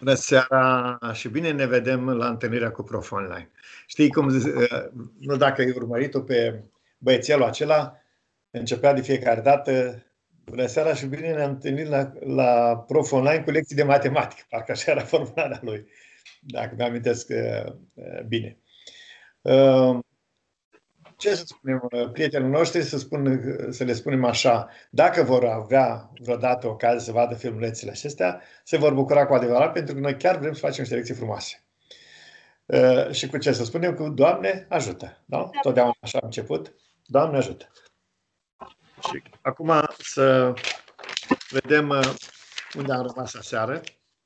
Bună seara și bine ne vedem la întâlnirea cu Prof Online. Știi cum, nu dacă ai urmărit-o pe băiețelul acela, începea de fiecare dată: bună seara și bine ne-am întâlnit la Prof Online cu lecții de matematică. Parcă așa era formularea lui, dacă mi-amintesc bine. Ce să spunem prietenilor noștri, să le spunem așa: dacă vor avea vreodată ocazie să vadă filmulețele acestea, se vor bucura cu adevărat, pentru că noi chiar vrem să facem niște lecții frumoase. Și cu ce să spunem? Cu Doamne ajută. Da? Totdeauna așa am început. Doamne ajută. Și acum să vedem unde am rămas aseară.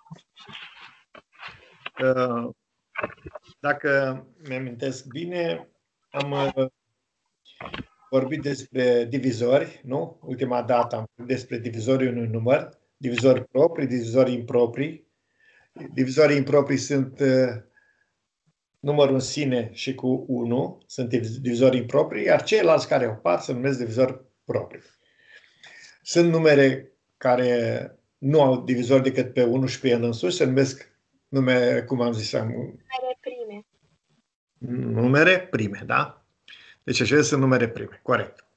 Dacă mi-amintesc bine, am vorbit despre divizori, nu? Ultima dată am vorbit despre divizorii unui număr, divizori proprii, divizori improprii. Divizorii improprii sunt numărul în sine și cu 1, sunt divizori improprii, iar ceilalți care o par se numesc divizori proprii. Sunt numere care nu au divizori decât pe 1 și pe el însuși, se numesc numere, cum am zis, numere prime. Numere prime, da? Deci acestea sunt numere prime, corect.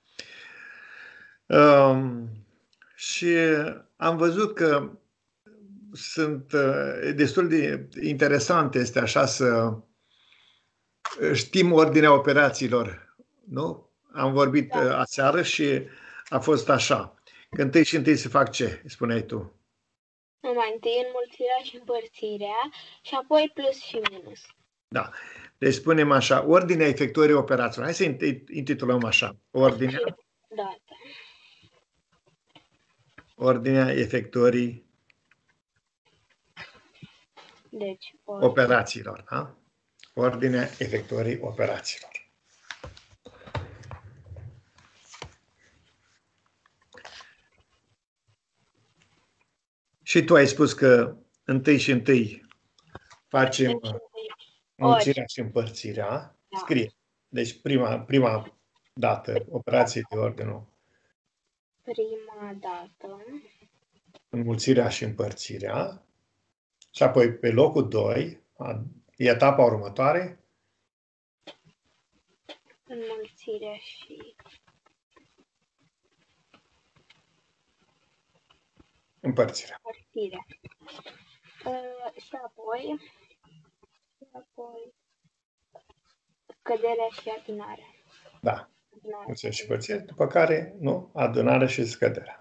Și am văzut că sunt destul de interesant este așa să știm ordinea operațiilor, nu? Am vorbit aseară și a fost așa. Că întâi și întâi se fac ce, spuneai tu? Mai întâi înmulțirea și împărțirea și apoi plus și minus. Da. Deci spunem așa, ordinea efectuării operațiilor. Hai să intitulăm așa. Ordinea efectuării operațiilor. Da? Ordinea efectuării operațiilor. Și tu ai spus că întâi și întâi facem înmulțirea și împărțirea. Da. Scrie. Deci prima dată, operație de ordinul. Prima dată. Înmulțirea și împărțirea. Și apoi pe locul 2, etapa următoare. Înmulțirea și împărțirea. Și apoi scăderea și adunarea. Da. Înmulțirea și împărțirea, după care, nu? Adunarea și scăderea.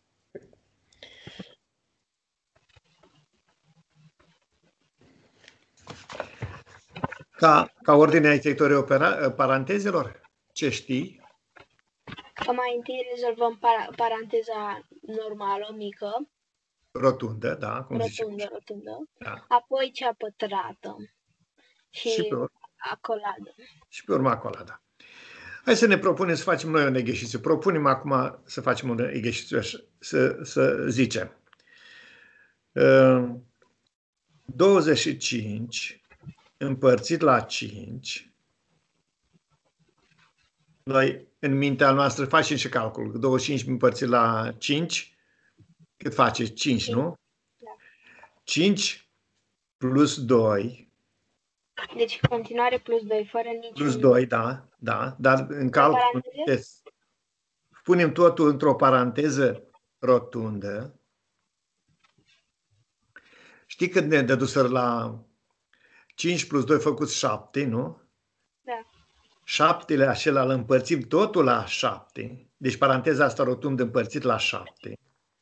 Ca ordinea efectuării parantezelor, ce știi? Că mai întâi rezolvăm paranteza normală, mică. Rotundă, da. Cum rotundă. Da. Apoi cea pătrată. Și acoladă. Și pe urmă acoladă. Hai să ne propunem să facem noi un exercițiu. Propunem acum să facem un exercițiu, să zicem. 25 împărțit la 5. Noi, în mintea noastră, facem și calculul. 25 împărțit la 5, cât face? 5, nu? Da. 5 plus 2. Deci, continuare plus 2, fără niciun... Plus 2, da, da. Dar în calcul punem totul într-o paranteză rotundă. Știi cât ne dă dusă la 5 plus 2 făcut 7, nu? Da. 7-le acela îl împărțim totul la 7. Deci paranteza asta rotundă împărțit la 7.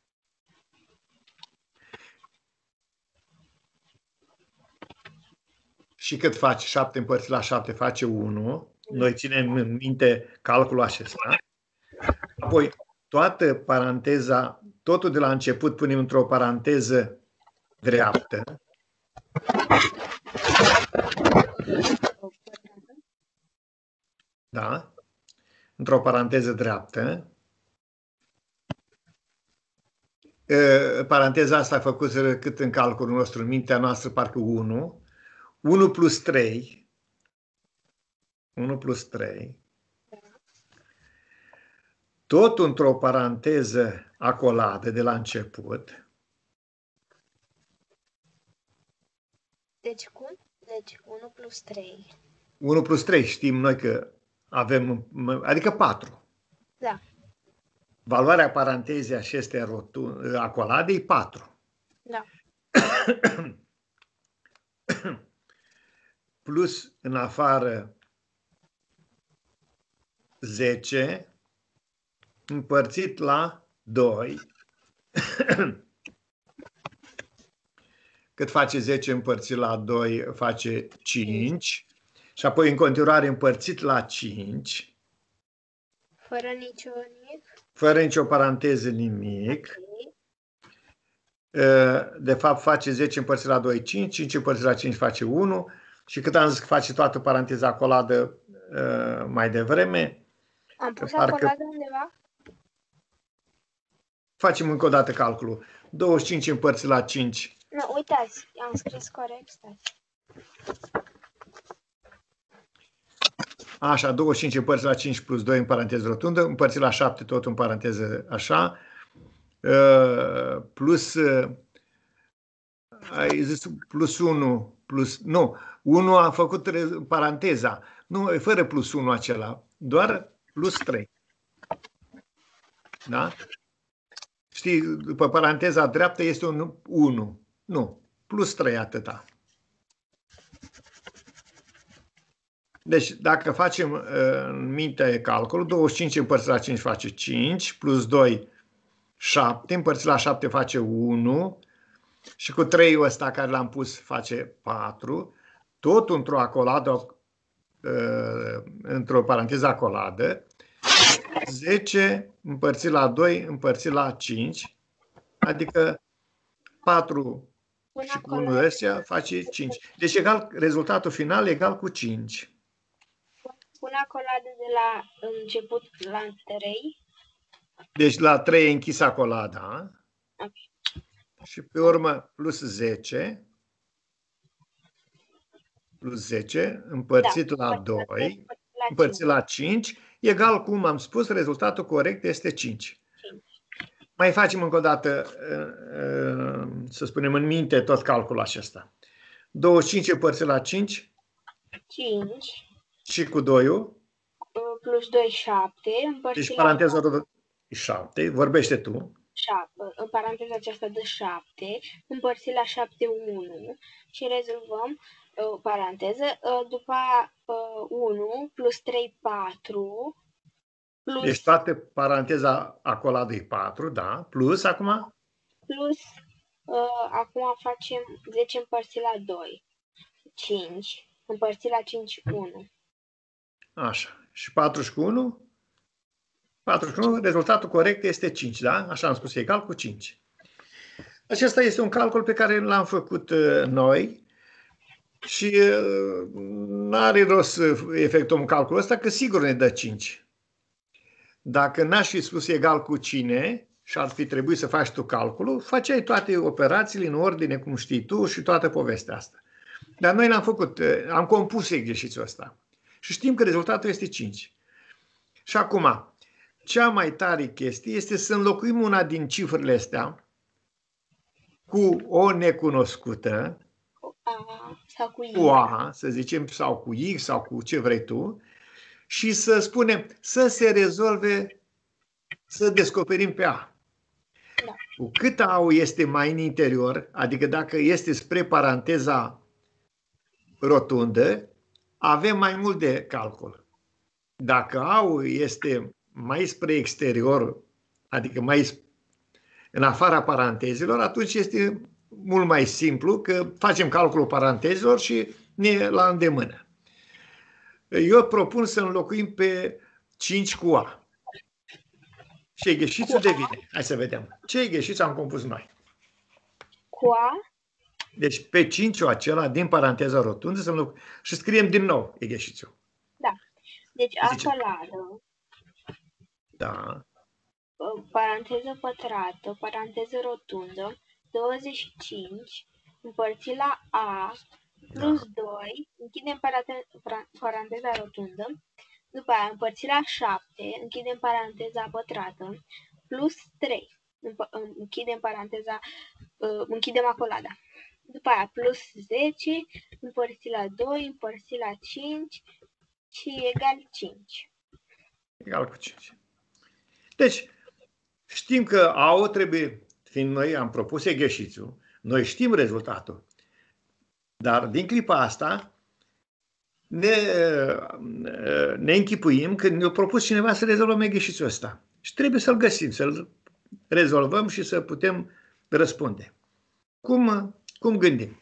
Și cât face 7 împărțit la 7? Face 1. Noi ținem în minte calculul acesta. Apoi toată paranteza, totul de la început punem într-o paranteză dreaptă. Da? Într-o paranteză dreaptă. Paranteza asta a făcut cât în calculul nostru, în mintea noastră, parcă 1. 1 plus 3. 1 plus 3. Tot într-o paranteză acoladă de la început. Deci cum? Deci 1 plus 3. 1 plus 3 știm noi că avem, adică 4. Da. Valoarea parantezei acestei acoladei e 4. Da. Plus în afară 10 împărțit la 2. Cât face 10 împărțit la 2 face 5. Și apoi în continuare împărțit la 5. Fără nicio nimic. Fără nicio paranteză nimic. Okay. De fapt face 10 împărțit la 2, 5. 5 împărțit la 5 face 1. Și cât am zis că face toată paranteza acoladă mai devreme. Am pus acoladă undeva? Facem încă o dată calculul. 25 împărțit la 5. Nu, uitați, am scris corect, stați. Așa, 25 împărțit la 5 plus 2 în paranteză rotundă, împărțit la 7 tot în paranteză așa, plus, ai zis plus 1, plus, nu, 1 a făcut paranteza, nu, fără plus 1 acela, doar plus 3. Da? Știi, după paranteza dreaptă este un 1, nu, plus 3 atâta. Deci, dacă facem în minte calculul, 25 împărțit la 5 face 5, plus 2, 7, împărțit la 7 face 1 și cu 3-ul ăsta care l-am pus face 4, tot într-o acoladă, într-o paranteză acoladă, 10 împărțit la 2 împărțit la 5, adică 4 și cu 1 ăstea face 5. Deci egal, rezultatul final egal cu 5. Pune acoladă de la început la 3. Deci la 3 e închis acolada. Okay. Și pe urmă plus 10. Plus 10 împărțit la 2. Împărțit la 5. Egal cum am spus, rezultatul corect este 5. Mai facem încă o dată, să spunem în minte, tot calculul acesta. 25 împărțit la 5. 5. Și cu 2-ul? Plus 2, 7. Deci paranteza 7. Vorbește tu. 7. În paranteza aceasta de 7. Împărțit la 7, 1. Și rezolvăm paranteză. După 1 plus 3, 4. Plus, deci toată paranteza acoladă e 4, da. Plus acum? Plus, acum facem 10 împărțit la 2. 5. Împărțit la 5, 1. Așa. Și 4 și cu 1? 4 și cu 1, rezultatul corect este 5, da? Așa am spus, egal cu 5. Acesta este un calcul pe care l-am făcut noi și nu are rost să efectuăm calculul ăsta, că sigur ne dă 5. Dacă n-aș fi spus egal cu cine și ar fi trebuit să faci tu calculul, făceai toate operațiile în ordine, cum știi tu, și toată povestea asta. Dar noi l-am făcut, am compus exercițiul ăsta. Și știm că rezultatul este 5. Și acum, cea mai tare chestie este să înlocuim una din cifrele astea cu o necunoscută, cu A, să zicem, sau cu X, sau cu ce vrei tu, și să spunem să se rezolve, să descoperim pe A. Da. Cu cât A-ul este mai în interior, adică dacă este spre paranteza rotundă, avem mai mult de calcul. Dacă A-ul este mai spre exterior, adică mai în afara parantezelor, atunci este mult mai simplu, că facem calculul parantezelor și ne e la îndemână. Eu propun să înlocuim pe 5 cu A. Și egheșițul devine. Hai să vedem. Ce egheșiț am compus noi? Cu A. Deci pe 5-ul acela din paranteza rotundă să înlocuim. Și scriem din nou egheșițul. Da. Deci acoladă. Da. Paranteză pătrată, paranteză rotundă, 25, împărțit la A, plus 2, închidem paranteza rotundă, după aia împărțit la 7, închidem paranteza pătrată, plus 3, închidem paranteza, închidem acolada. după aia plus 10 împărțit la 2 împărțit la 5 și egal 5. Egal cu 5. Deci, știm că AO trebuie, fiind noi am propus exercițiul, noi știm rezultatul. Dar din clipa asta ne închipuim că ne-a propus cineva să rezolvăm exercițiul ăsta. Și trebuie să-l găsim, să-l rezolvăm și să putem răspunde. Cum gândim?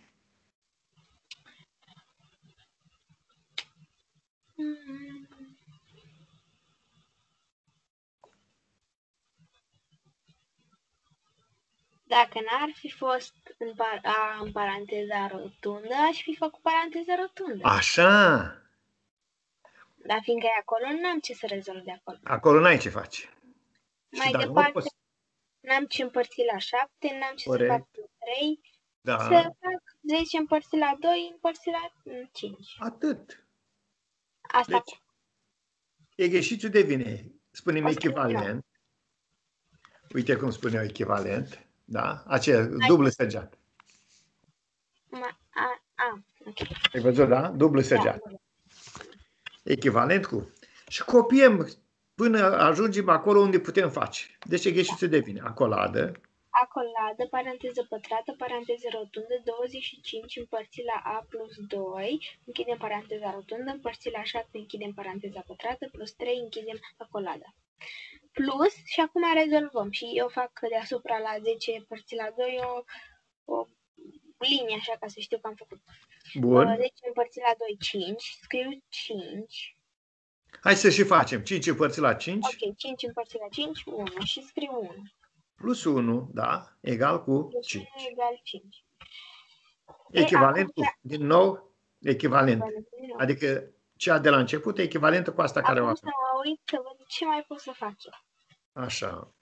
Dacă n-ar fi fost în paranteza rotundă, aș fi făcut paranteza rotundă. Așa. Dar fiindcă e acolo, n-am ce să rezolv de acolo. Acolo n-ai ce faci. Mai departe, n-am ce împărți la 7, n-am ce să fac 3, da. Să fac 10 împărțit la 2, împărțit la 5. Atât. Asta. Deci, exercițiul devine, spunem echivalent. Uite cum spune eu echivalent. Da? Aceea, dublă săgeată. Okay. Ai văzut, da? Dublă săgeată. Da. Echivalent cu. Și copiem până ajungem acolo unde putem face. Deci exercițiul devine acoladă. Acoladă, paranteză pătrată, paranteză rotundă, 25 împărțit la A plus 2, închidem paranteza rotundă, împărțit la 7, închidem paranteza pătrată, plus 3, închidem acolada. Plus, și acum rezolvăm. Și eu fac deasupra la 10 împărțit la 2 o linie, așa, ca să știu că am făcut. Bun. 10 împărțit la 2, 5. Scriu 5. Hai să și facem. 5 împărțit la 5. Ok, 5 împărțit la 5, 1. Și scriu 1. Plus 1, da, egal cu plus 5. 1 egal 5. Echivalent cu, din nou, echivalent. Adică cea de la început e echivalentă cu asta care o avem. Acum să mă uit să văd ce mai pot să fac eu. Așa.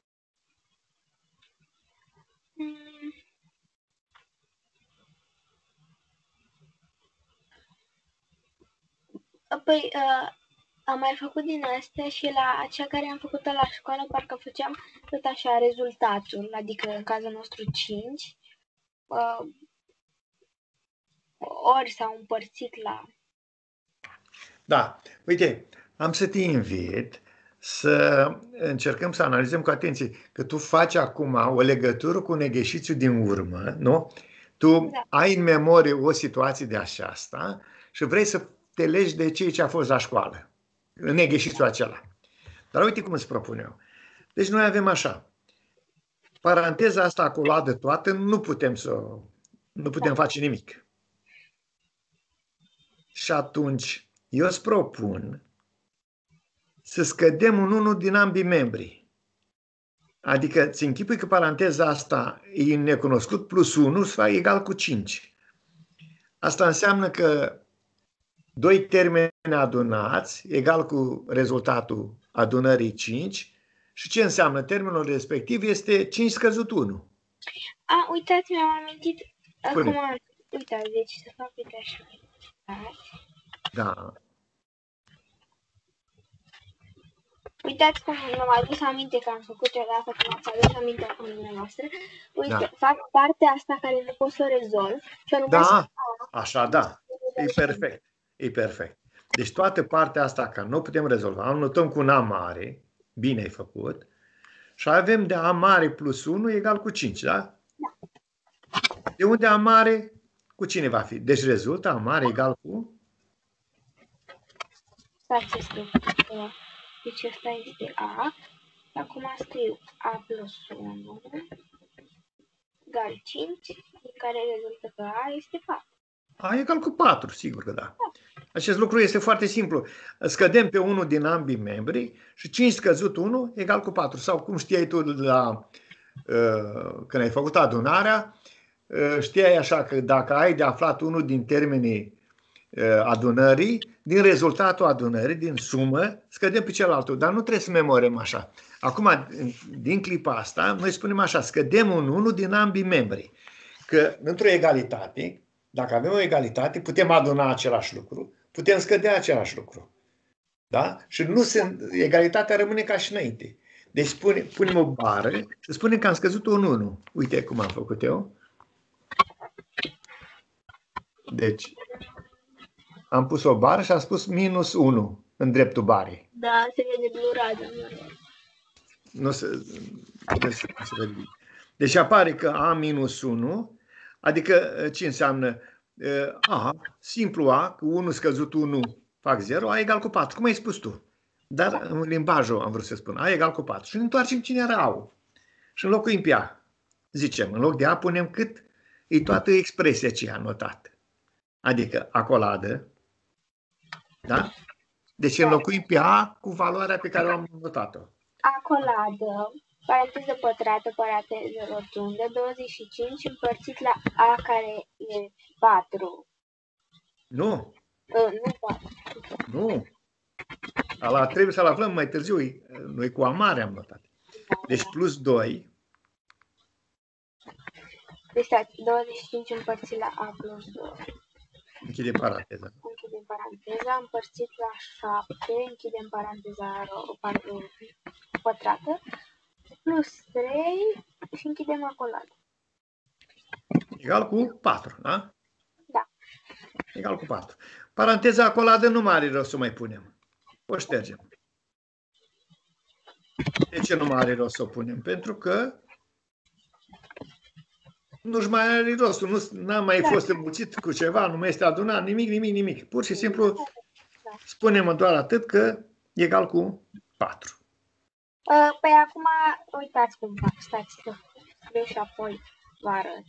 Păi, am mai făcut din astea și la acea care am făcut-o la școală, parcă făceam tot așa rezultatul, adică în cazul nostru 5, ori s-au împărțit la... Da, uite, am să te invit să încercăm să analizăm cu atenție, că tu faci acum o legătură cu un exercițiu din urmă, nu? Tu ai în memorie o situație de aceasta și vrei să te legi de ce a fost la școală, în exercițiul acela. Dar uite cum îți propun eu. Deci noi avem așa, paranteza asta acoladă toată, nu putem face nimic. Și atunci eu îți propun să scădem un 1 din ambii membri. Adică ți închipui că paranteza asta e necunoscut plus 1 să facă egal cu 5. Asta înseamnă că doi termeni adunați egal cu rezultatul adunării 5 și ce înseamnă termenul respectiv este 5 scăzut 1. Uitați, mi-am amintit. Acum, uitați, deci să fac uite așa. Da. Uitați cum mi-am adus aminte că am făcut o dată, când ați adus aminte acum dumneavoastră. Uite, fac partea asta care nu pot să o rezolv. Da, așa, da. E perfect. E perfect. Deci toată partea asta care nu putem rezolva, o notăm cu un A mare, bine ai făcut, și avem de A mare plus 1 egal cu 5, da? Da. De unde A mare, cu cine va fi? Deci rezultă A mare egal cu? Stați să scriu. Deci ăsta este A. Acum scriu A plus 1 egal 5, din care rezultă că A este 4. A egal cu 4, sigur că da. Acest lucru este foarte simplu. Scădem pe unul din ambii membri și 5 scăzut 1 egal cu 4. Sau cum știai tu când ai făcut adunarea, știai așa că dacă ai de aflat unul din termenii adunării, din rezultatul adunării, din sumă, scădem pe celălalt. Dar nu trebuie să memorăm așa. Acum, din clipa asta, noi spunem așa, scădem un 1 din ambii membri. Că într-o egalitate, dacă avem o egalitate, putem aduna același lucru, putem scădea același lucru. Da? Și egalitatea rămâne ca și înainte. Deci punem o bară și spunem că am scăzut un 1. Uite cum am făcut eu. Deci, am pus o bară și am spus minus 1 în dreptul barei. Da, se vede blurat. Nu se vede. Deci apare că A minus 1, adică ce înseamnă A, simplu A, cu 1 scăzut 1 fac 0, A egal cu 4. Cum ai spus tu? Dar în limbajul am vrut să spun, A egal cu 4. Și ne întoarcem cine era A-ul. Și înlocuim pe A. Zicem, în loc de A punem cât e toată expresia ce a notat. Adică acoladă. Da? Deci înlocuim pe A cu valoarea pe care am notat-o. Acoladă, paranteză pătrată, paranteză rotundă, 25 împărțit la A care e 4. Nu. Nu 4. Nu. Ala trebuie să-l aflăm mai târziu. Noi cu A mare am notat. Deci plus 2. Deci 25 împărțit la A plus 2. Închide paranteza. Închidem paranteza, împărțit la 7, închidem paranteza pătrată, plus 3 și închidem acoladă. Egal cu 4, da? Da. Egal cu 4. Paranteza acoladă nu mai are rost să o mai punem. O ștergem. De ce nu mai are rost să o punem? Pentru că nu-și mai are rostul, n-a mai fost înmulțit cu ceva, nu mai este adunat, nimic. Pur și simplu spunem doar atât că e egal cu 4. Păi acum uitați cum fac, stați că scriu și apoi vă arăt.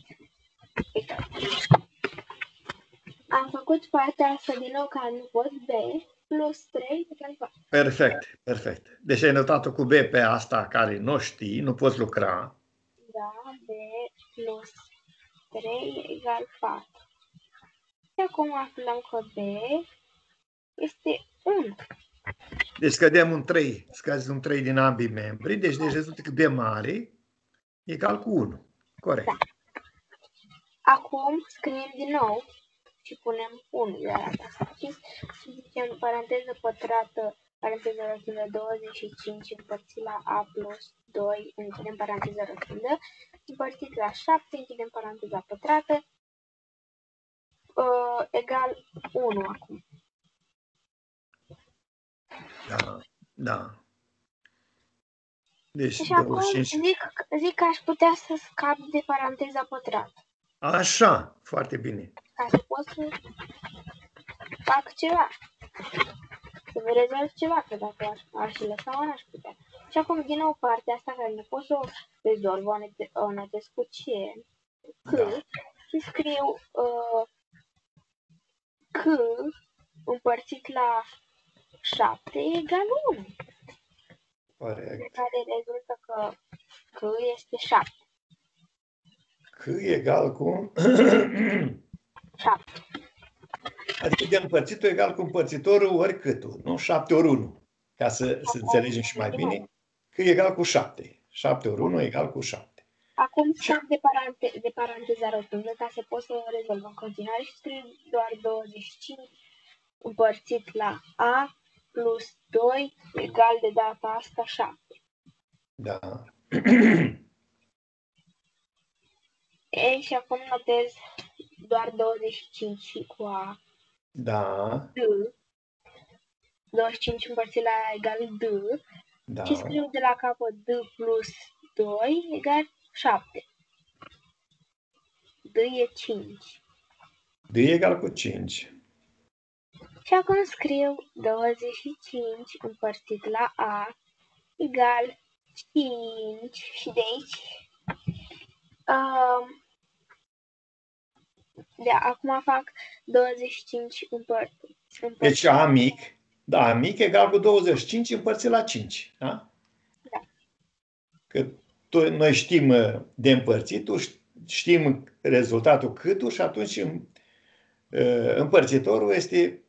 Am făcut partea asta din nou ca nu pot B plus 3 egal 4. Perfect. Deci ai notat-o cu B pe asta care nu știi, nu poți lucra. Da, B plus 3 egal 4. Și acum aflăm că B este 1. Deci scădem un 3, scazi un 3 din ambii membri, deci rezultă că B mare egal cu 1. Corect. Da. Acum scriem din nou și punem 1 de data asta. Și zicem paranteză pătrată, paranteză rotundă 25 împărțit la A plus 2, închidem paranteza rotundă, împărțit la 7, închidem paranteza pătrată, egal 1 acum. Da. Deci și acum zic că aș putea să scap de paranteza pătrată. Așa, foarte bine. Ca să pot să fac ceva. Să vă rezolv ceva, că dacă aș lăsa, n-aș putea. Și acum, din nou, partea asta care nu pot să o rezolv, o notez cu C, și scriu C împărțit la 7 egal 1. Corect. De care rezultă că C este 7. C egal cu 7. Adică de împărțitul egal cu împărțitorul ori câtul, nu? 7 ori 1. Ca să înțelegem și mai bine, C egal cu 7. 7 ori 1 egal cu 7. Acum scap de paranteza rotundă ca să pot să rezolv în continuare și scriu doar 25 împărțit la A plus 2 egal de data asta 7. Da. Ei, și acum notez doar 25 și cu A. Da. D. 25 împărțit la A egal D. Da. Și scriu de la capăt D plus 2 egal 7. D e 5. D egal cu 5. Și acum scriu 25 împărțit la A egal 5 și de aici acum fac 25 împărțit. Deci A mic, A mic egal cu 25 împărțit la 5. Da? Da. Că noi știm de împărțitul, știm rezultatul câtul și atunci împărțitorul este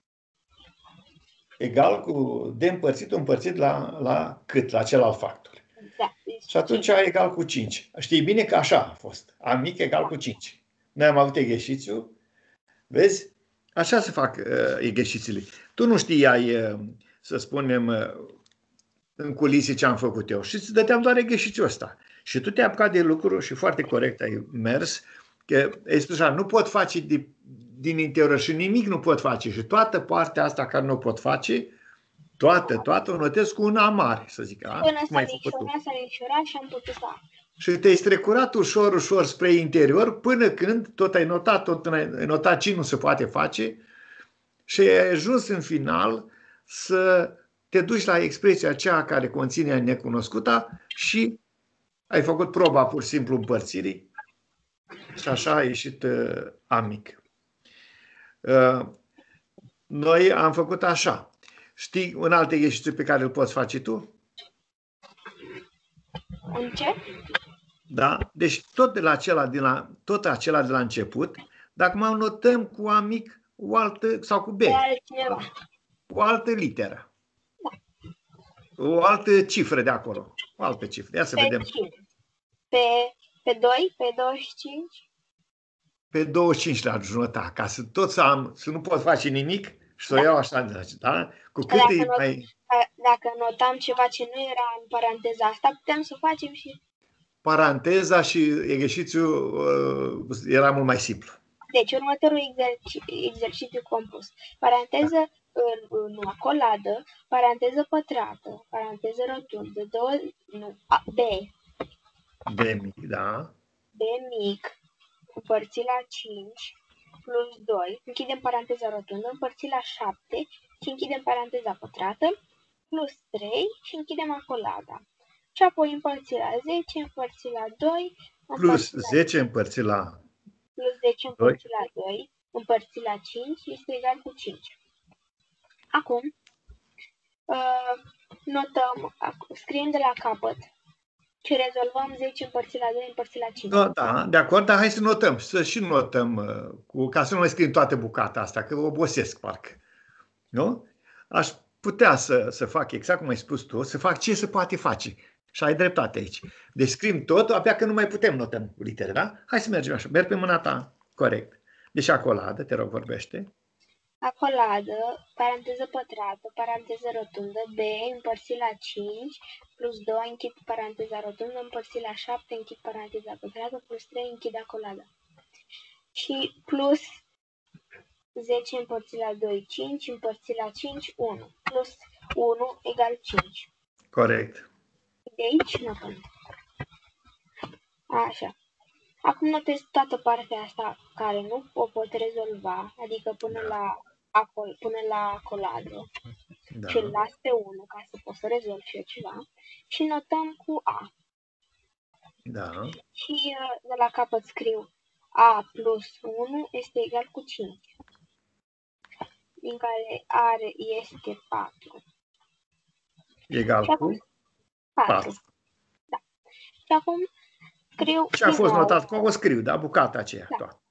egal cu de împărțitul împărțit la cât, la celălalt factor. Da. Și atunci A egal cu 5. Știi bine că așa a fost. A mic egal cu 5. Noi am avut exercițiu. Vezi? Așa se fac exercițiile. Tu nu știai, să spunem, în culise ce am făcut eu. Și îți dădeam doar exercițiul ăsta. Și tu te-ai apucat de lucru și foarte corect ai mers. Că ai spus așa, nu pot face din interior și nimic nu pot face. Și toată partea asta care nu o pot face, toată o notez cu un A mare, să zic. Până Cum ai făcut tu? s-a micșorat și am putut să aflu. Și te-ai strecurat ușor spre interior până când tot ai notat ce nu se poate face și ai ajuns în final să te duci la expresia aceea care conține necunoscuta și ai făcut proba pur și simplu împărțirii și așa a ieșit A mic. Noi am făcut așa. Știi un alt exercițiu pe care îl poți face tu? În ce? Da? Deci tot acela de la început, dacă mai notăm cu A mic o altă, sau cu B, o altă literă, o altă cifră de acolo, o altă cifră. Ia să vedem. Pe 2, pe 25? Pe 25 la jumătate, ca să să nu pot face nimic și să o iau așa, da? Cu cât dacă notam ceva ce nu era în paranteza asta, putem să o facem și... Paranteza și exercițiul era mult mai simplu. Deci, următorul exercițiu compus. Paranteză în acoladă, paranteză pătrată, paranteză rotundă, B. B mic, da. B mic, împărțit la 5, plus 2, închidem paranteza rotundă, împărțit la 7 și închidem paranteza pătrată, plus 3 și închidem acolada. Și apoi împărțit la 10, împărțit la 2, plus 10 împărțit la... Plus 10 împărțit la 2, împărțit la 5, este egal cu 5. Acum, notăm, scriem de la capăt și rezolvăm 10 împărțit la 2, împărțit la 5. Da, de acord, dar hai să notăm, ca să nu mai scriem toată bucata asta, că obosesc parcă. Nu? Aș putea să fac exact cum ai spus tu, să fac ce se poate face. Și ai dreptate aici. Deci scriem tot, abia că nu mai putem notăm cu litere, da? Hai să mergem așa. Merg pe mâna ta. Corect. Deci acoladă, te rog, vorbește. Acoladă, paranteză pătrată, paranteză rotundă, B, împărțit la 5, plus 2, închid paranteza rotundă, împărțit la 7, închid paranteza pătrată, plus 3, închid acolada. Și plus 10 împărțit la 2, 5, împărțit la 5, 1. Plus 1 egal 5. Corect. De aici notăm. Așa. Acum notez toată partea asta care nu o pot rezolva, adică până la acoladă. Da. Și îl las pe 1 ca să pot să rezolv și eu ceva. Și notăm cu A. Da. Și de la capăt scriu A plus 1 este egal cu 5. Din care A este 4. Egal cu 4. Da. Și acum scriu... Ce a fost notat? Cum o scriu, da? Bucata aceea. Da.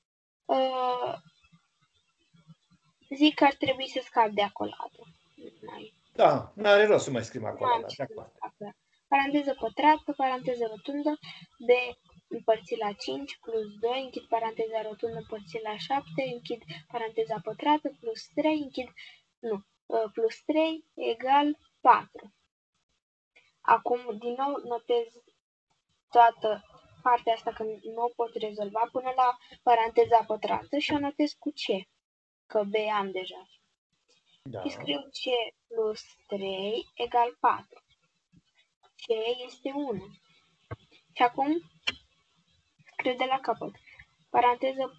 Zic că ar trebui să scap de acoladă. Da, nu are rost să mai scriu acoladă. Paranteză pătrată, paranteză rotundă, B împărțit la 5, plus 2, închid paranteza rotundă, împărțit la 7, închid paranteza pătrată, plus 3, plus 3 egal 4. Acum, din nou, notez toată partea asta că nu o pot rezolva până la paranteza pătrată și o notez cu C, că B am deja. Da. Și scriu C plus 3 egal 4. C este 1. Și acum scriu de la capăt. Paranteză,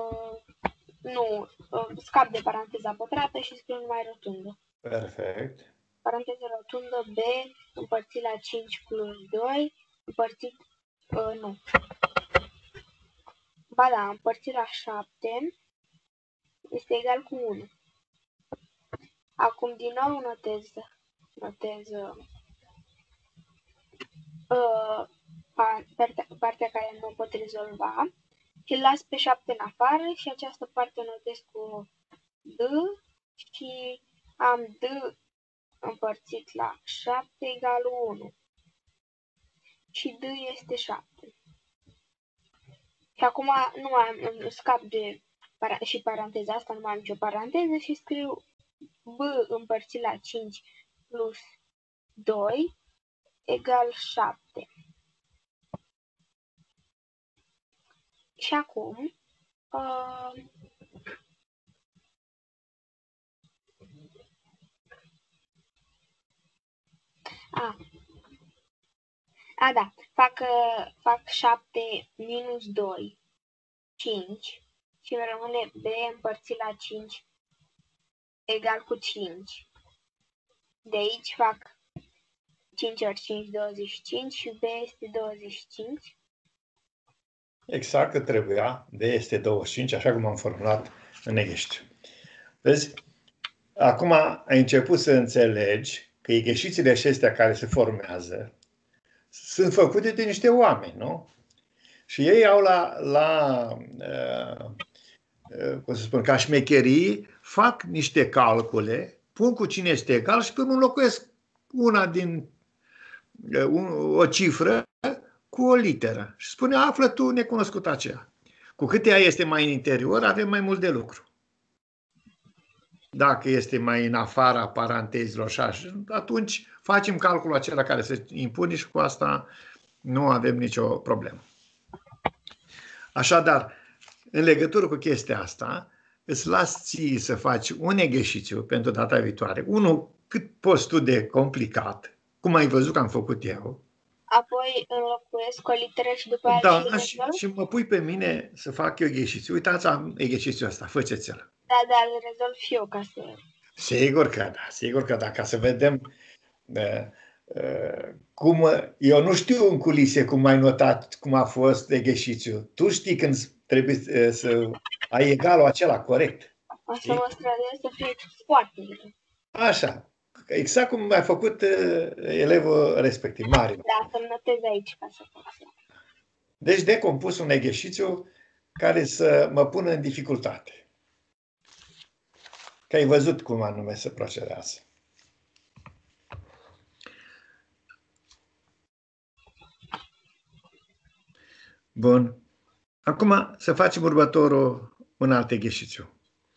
scap de paranteza pătrată și scriu numai rotundă. Perfect. Paranteză rotundă B împărțit la 5 plus 2 împărțit, împărțit la 7 este egal cu 1. Acum din nou notez partea care nu pot rezolva și îl las pe 7 în afară și această parte o notez cu D și am D împărțit la 7 egal 1 și D este 7. Și acum nu mai am, scap de și paranteza asta, nu mai am nicio paranteză și scriu B împărțit la 5 plus 2 egal 7. Și acum Da. Fac 7 minus 2, 5. Și îmi rămâne B împărțit la 5 egal cu 5. De aici fac 5 ori 5, 25 și B este 25. Exact că trebuia. B este 25, așa cum am formulat în exercițiu. Vezi? Acum ai început să înțelegi că exercițiile acestea care se formează sunt făcute de niște oameni, nu? Și ei au cum să spun, ca șmecherii, fac niște calcule, pun cu cine este egal și până înlocuiesc o cifră cu o literă. Și spune, află tu necunoscut aceea. Cu cât ea este mai în interior, avem mai mult de lucru. Dacă este mai în afara parantezilor și așa, atunci facem calculul acela care se impune și cu asta nu avem nicio problemă. Așadar, în legătură cu chestia asta, îți las ție să faci un exercițiu pentru data viitoare. Unul cât poți tu de complicat, cum ai văzut că am făcut eu. Apoi înlocuiesc o literă și după aia Da, și mă pui pe mine să fac eu exercițiu. Uitați, am exercițiul ăsta, faceți-l. Da, îl rezolv și eu ca să... Sigur că da, ca să vedem cum... Eu nu știu în culise cum ai notat, cum a fost exercițiul. Tu știi când trebuie să ai egalul acela corect. O să mă străduiesc să fie foarte bine. Așa, exact cum a făcut elevul respectiv, Mario. Da, să-mi notez aici ca să fac. Deci de compus un exercițiu care să mă pună în dificultate. Că ai văzut cum anume se procedează. Bun. Acum să facem următorul, un alt exercițiu.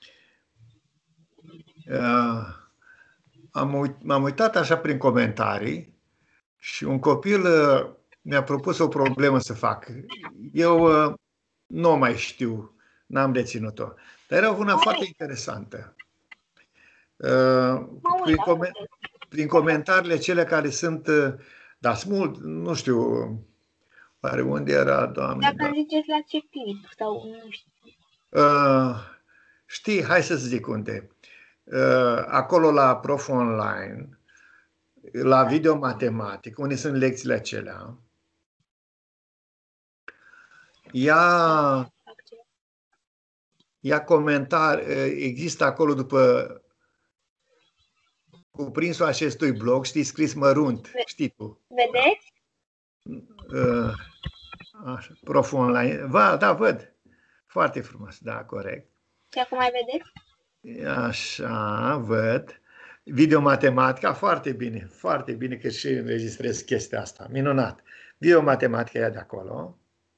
M-am uitat așa prin comentarii și un copil mi-a propus o problemă să fac. Eu nu mai știu, n-am reținut-o. Dar era una foarte interesantă. Prin comentariile cele care sunt, dar sunt mult, nu știu, oare unde era, Doamne? Dacă ziceți la ce clip sau nu știu. Știi, hai să zic unde. Acolo la Prof Online, la Video Matematic, unde sunt lecțiile acelea, ia comentarii, există acolo după cuprinsul acestui blog, știi, scris mărunt, știi tu. Vedeți? Așa, Prof Online. Da, văd. Foarte frumos, da, corect. Și acum mai vedeți? Așa, văd. Videomatematica, foarte bine că și înregistrez chestia asta. Minunat. Videomatematica e de acolo.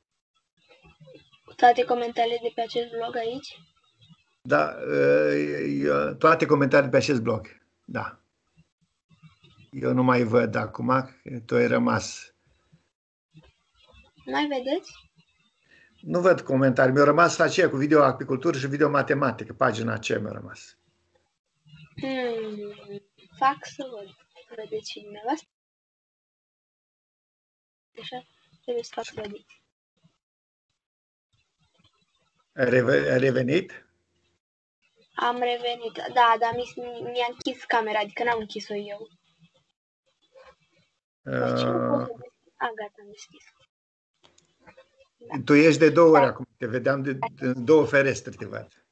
Toate comentariile de pe acest blog aici? Da, toate comentariile pe acest blog, da. Eu nu mai văd acum, tu ai rămas. Mai vedeți? Nu văd comentarii. Mi-au rămas aceea cu videoagricultură și videomatematică. Pagina aceea mi-a rămas. Fac să văd. Vedeți și dumneavoastră? Așa, trebuie să fac să vedeți. Ai revenit? Am revenit. Da, dar mi-a închis camera, adică n-am închis-o eu. Gata, am deschis. Da. Tu ești de 2 ori acum, te vedeam de 2 ferestre, te văd.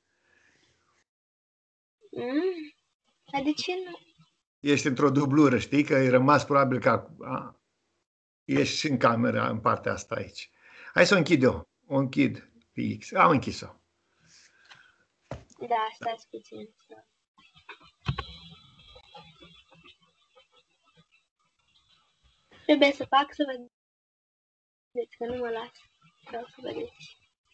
Dar de ce nu? Ești într-o dublură, știi? Că ai rămas probabil că ești și în camera, în partea asta aici. Hai să o închid eu. O închid pe X. Am închis-o. Da, stați puțin. Trebuie să fac să vedeți, că nu mă las. Vreau să vedeți.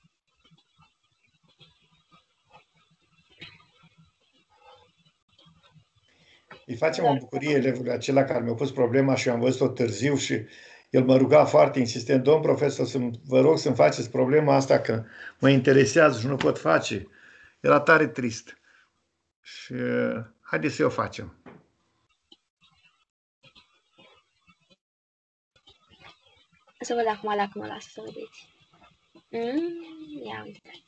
Îi facem o bucurie elevului acela care mi-a pus problema și eu am văzut-o târziu și el mă ruga foarte insistent, domn profesor, vă rog să-mi faceți problema asta că mă interesează și nu pot face. Era tare trist. Și haideți să o facem. Să văd acum dacă mă lasă să vedeți. Ia uitați.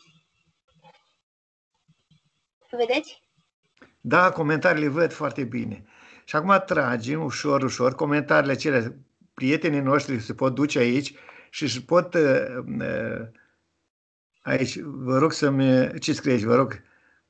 Vedeți? Da, comentariile văd foarte bine. Și acum tragem ușor, ușor. Comentariile cele, prietenii noștri se pot duce aici și își pot... aici, vă rog să-mi... Ce scrieți, vă rog?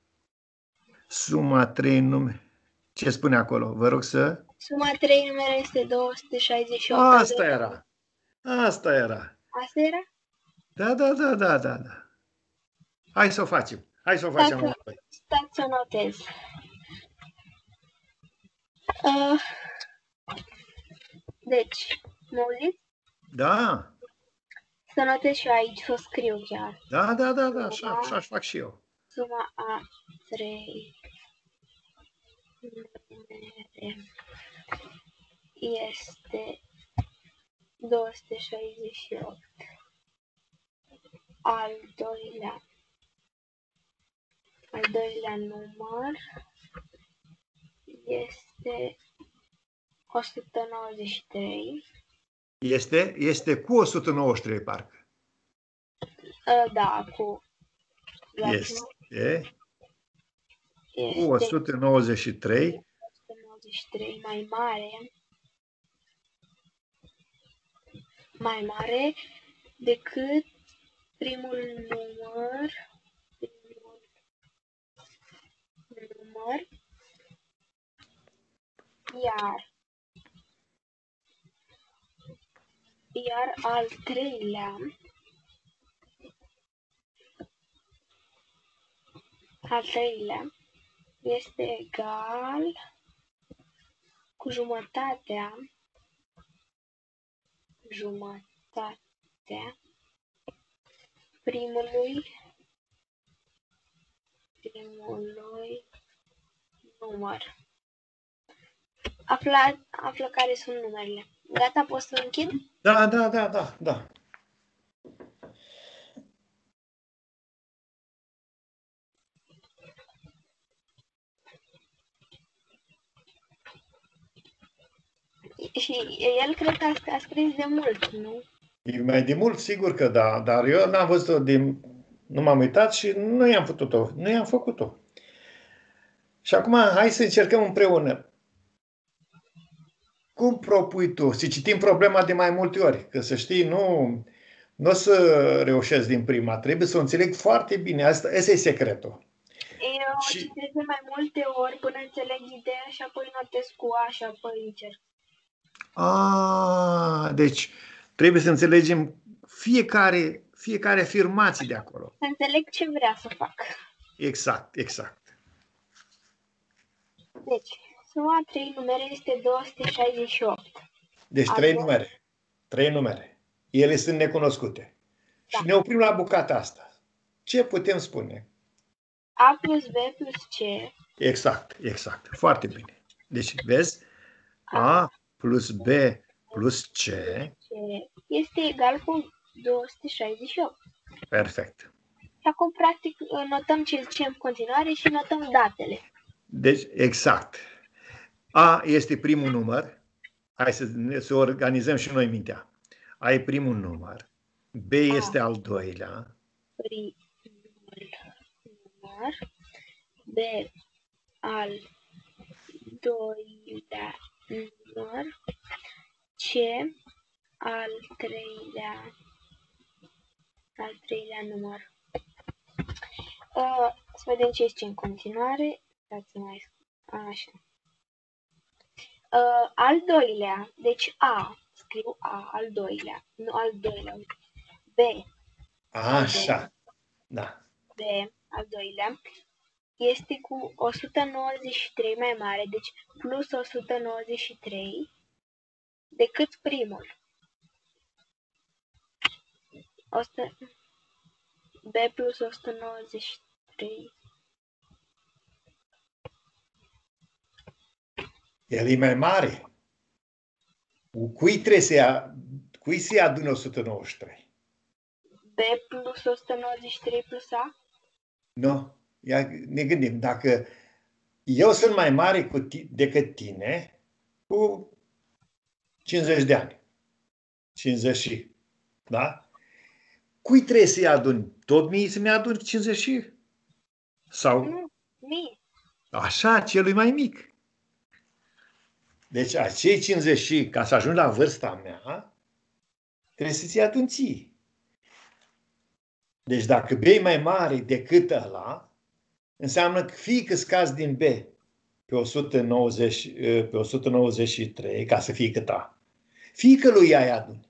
Suma 3 nume. Ce spune acolo? Vă rog să... Suma 3 numere este 268. Asta era. Asta era. Asta era? Da, da, da, da, da, da. Hai să o facem. Hai să o facem. Stați să notez. Deci, mă auziți? Da. Să notez și eu aici, să o scriu chiar. Da, da, da, da, așa fac și eu. Suma a 3 numere este 268. Al doilea număr este 193. Este cu 193, parcă. Da, cu... Este cu 193. 193 mai mare decât primul număr, iar al treilea este egal cu jumătatea primului număr. Află care sunt numerele. Gata, pot să închid? Da, da, da, da, da. Și el cred că a scris de mult, nu? E mai de mult, sigur că da, dar eu n-am văzut-o, nu m-am uitat și nu i-am făcut-o. Și acum hai să încercăm împreună. Cum propui tu? Să citim problema de mai multe ori, că să știi, nu o să reușesc din prima, trebuie să o înțeleg foarte bine, asta e secretul. Eu citesc de mai multe ori până înțeleg ideea și apoi notez cu A și apoi încerc. Deci trebuie să înțelegem fiecare afirmație de acolo. Să înțeleg ce vrea să fac. Exact, exact. Deci, suma 3 numere este 268. Deci 3 numere. Ele sunt necunoscute. Da. Și ne oprim la bucata asta. Ce putem spune? A plus B plus C. Exact. Foarte bine. Deci, vezi? A plus B plus C este egal cu 268. Perfect. Și acum, practic, notăm ce zice în continuare și notăm datele. Deci, exact. A este primul număr. Hai să organizăm și noi mintea. A e primul număr. B este al doilea. Primul număr. B al doilea număr. C al treilea număr. Să vedem ce este în continuare. Așa. Al doilea, deci A, scriu A, al doilea, nu al doilea, B. Așa, da. B, al doilea, este cu 193 mai mare, deci plus 193, decât primul. B plus 193. El e mai mare. Cui se adună 193? B plus 193 plus A? Nu. Ne gândim, dacă eu sunt mai mare decât tine cu 50 de ani. 50. Da? Cui trebuie să-i aduni? Tot mie să-mi aduni 50? Sau? Nu, mie. Așa, celui mai mic. Deci acei 50, ca să ajungi la vârsta mea, trebuie să-ți adun ție. Deci dacă B e mai mare decât ăla, înseamnă că fie că scazi din B pe 190, pe 193, ca să fie cât A, fie că lui ai aduni.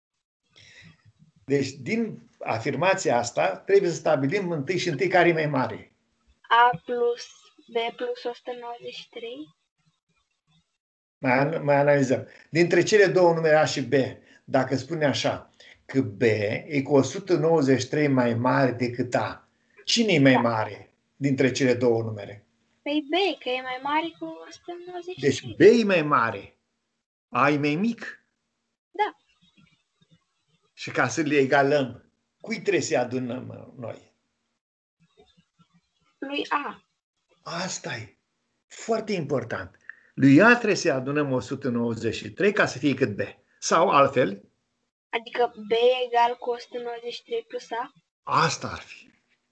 Deci din afirmația asta trebuie să stabilim întâi și întâi care e mai mare. A plus B plus 193? Mai analizăm. Dintre cele două numere A și B, dacă spune așa, că B e cu 193 mai mare decât A, cine e mai mare dintre cele două numere? Păi B, că e mai mare cu 193. Deci B e mai mare, A e mai mic. Da. Și ca să le egalăm, cui trebuie să adunăm noi? Lui A. Asta e foarte important. Lui A trebuie să adunăm 193 ca să fie cât B. Sau altfel? Adică B egal cu 193 plus A? Asta ar fi.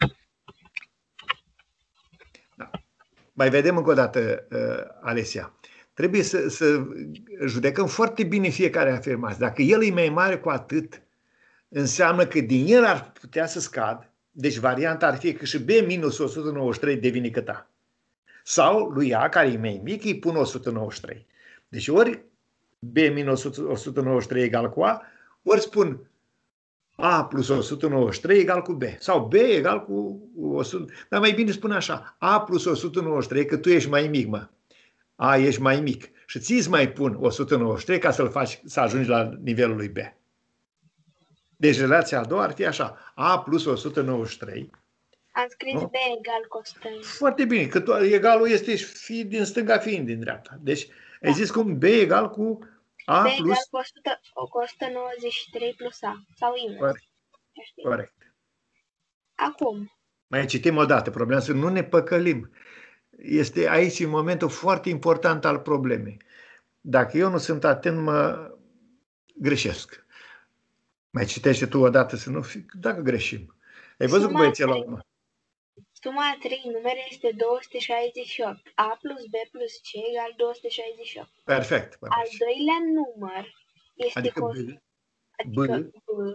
Da. Mai vedem încă o dată, Alesia. Trebuie să judecăm foarte bine fiecare afirmație. Dacă el e mai mare cu atât, înseamnă că din el ar putea să scad. Deci varianta ar fi că și B minus 193 devine cât A. Sau lui A, care e mai mic, îi pun 193. Deci ori B minus 193 egal cu A, ori spun A plus 193 egal cu B. Sau B egal cu 100. Dar mai bine spun așa, A plus 193, că tu ești mai mic, mă. A, ești mai mic. Și ți-ți mai pun 193 ca să-l faci să ajungi la nivelul lui B. Deci relația a doua ar fi așa, A plus 193. Am scris Nu? B egal cu 100. Foarte bine, că egalul este fi din stânga fiind din dreapta. Deci ai zis cum B egal cu A B plus... egal cu 193 plus A. Sau invers. Corect. Corect. Acum. Mai citim o dată, problema să nu ne păcălim. Este aici un momentul foarte important al problemei. Dacă eu nu sunt atent, mă greșesc. Mai citește tu o dată să nu fi... Dacă greșim. Ai văzut cum băieții la urmă? Suma a 3 numere este 268. A plus B plus C egal 268. Perfect. Al doilea număr este Adică cu... B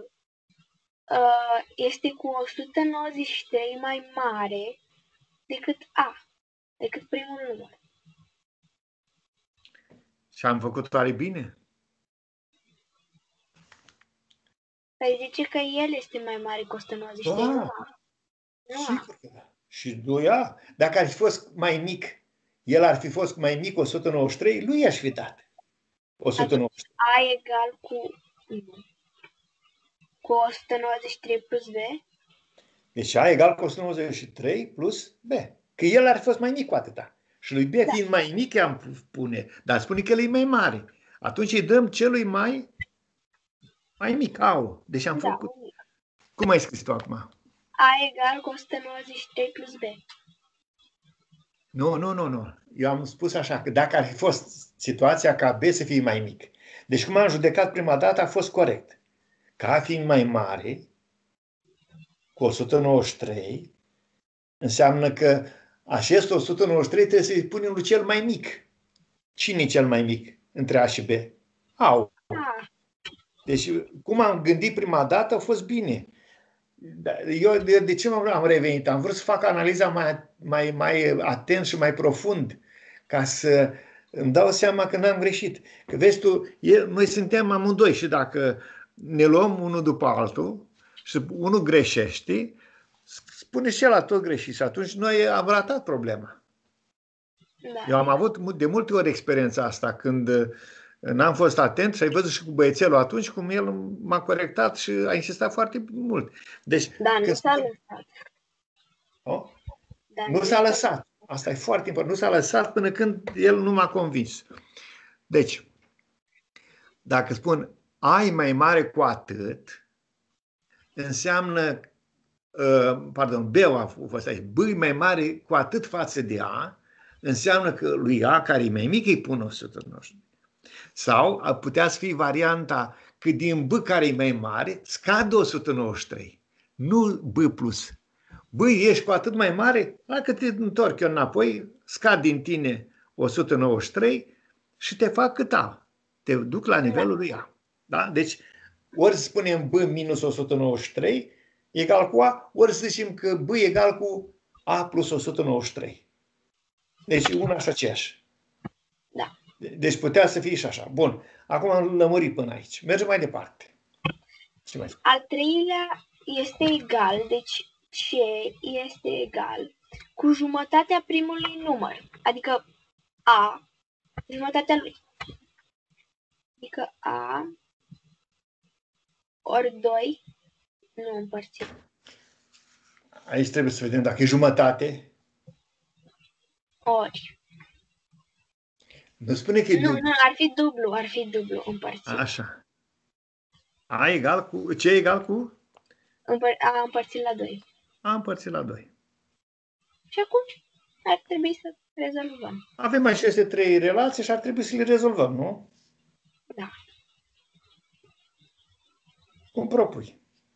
este cu 193 mai mare decât A, decât primul număr. Și am făcut tare bine? Păi zice că el este mai mare cu 193. Da. Nu A. Nu A. Sigur că da. Și 2A. Dacă ar fi fost mai mic, el ar fi fost mai mic 193, lui i-aș fi dat 193. A egal cu 193 plus B. Deci A egal cu 193 plus B. Că el ar fi fost mai mic cu atâta. Și lui B fiind mai mic, i-am pune. Dar spune că el e mai mare. Atunci îi dăm celui mai mic. Au. Deci am făcut. Cum ai scris tu acum? A egal cu 193 plus B. Nu. Eu am spus așa, că dacă ar fi fost situația ca B să fie mai mic. Deci cum am judecat prima dată a fost corect. Ca fiind mai mare, cu 193, înseamnă că acest 193 trebuie să-i punem lui cel mai mic. Cine e cel mai mic între A și B? A. Deci cum am gândit prima dată a fost bine. Eu de ce am revenit? Am vrut să fac analiza mai atent și mai profund, ca să îmi dau seama că n-am greșit. Că vezi tu, noi suntem amândoi și dacă ne luăm unul după altul și unul greșește, spune și el tot greșit și atunci noi am ratat problema. Da. Eu am avut de multe ori experiența asta când n-am fost atent și ai văzut și cu băiețelul atunci cum el m-a corectat și a insistat foarte mult. Deci, da, nu s-a lăsat. Nu s-a lăsat. Asta e foarte important. Nu s-a lăsat până când el nu m-a convins. Deci, dacă spun A e mai mare cu atât, înseamnă, B a fost aici, B e mai mare cu atât față de A, înseamnă că lui A, care e mai mic, îi pun 190. Sau ar putea să fie varianta că din B care e mai mare, scade 193. Nu B plus. B ești cu atât mai mare, dacă te întorc eu înapoi, scad din tine 193 și te fac cât A. Te duc la nivelul lui A. Da? Deci, ori spunem B minus 193 egal cu A, ori să zicem că B egal cu A plus 193. Deci una și aceeași. Da. Deci putea să fie și așa. Bun. Acum am lămurit până aici. Mergem mai departe. Ce mai Al treilea este egal, deci C este egal cu jumătatea primului număr, adică A, jumătatea lui. Adică A ori 2, nu împărțit. Aici trebuie să vedem dacă e jumătate. Ori. Nu spune că e Nu, dublu. nu, ar fi dublu împărțit. Așa. A egal cu... Ce egal cu? A împărțit la 2. A împărțit la 2. Și acum ar trebui să rezolvăm. Avem aceste trei relații și ar trebui să le rezolvăm, nu? Da. Cum propui?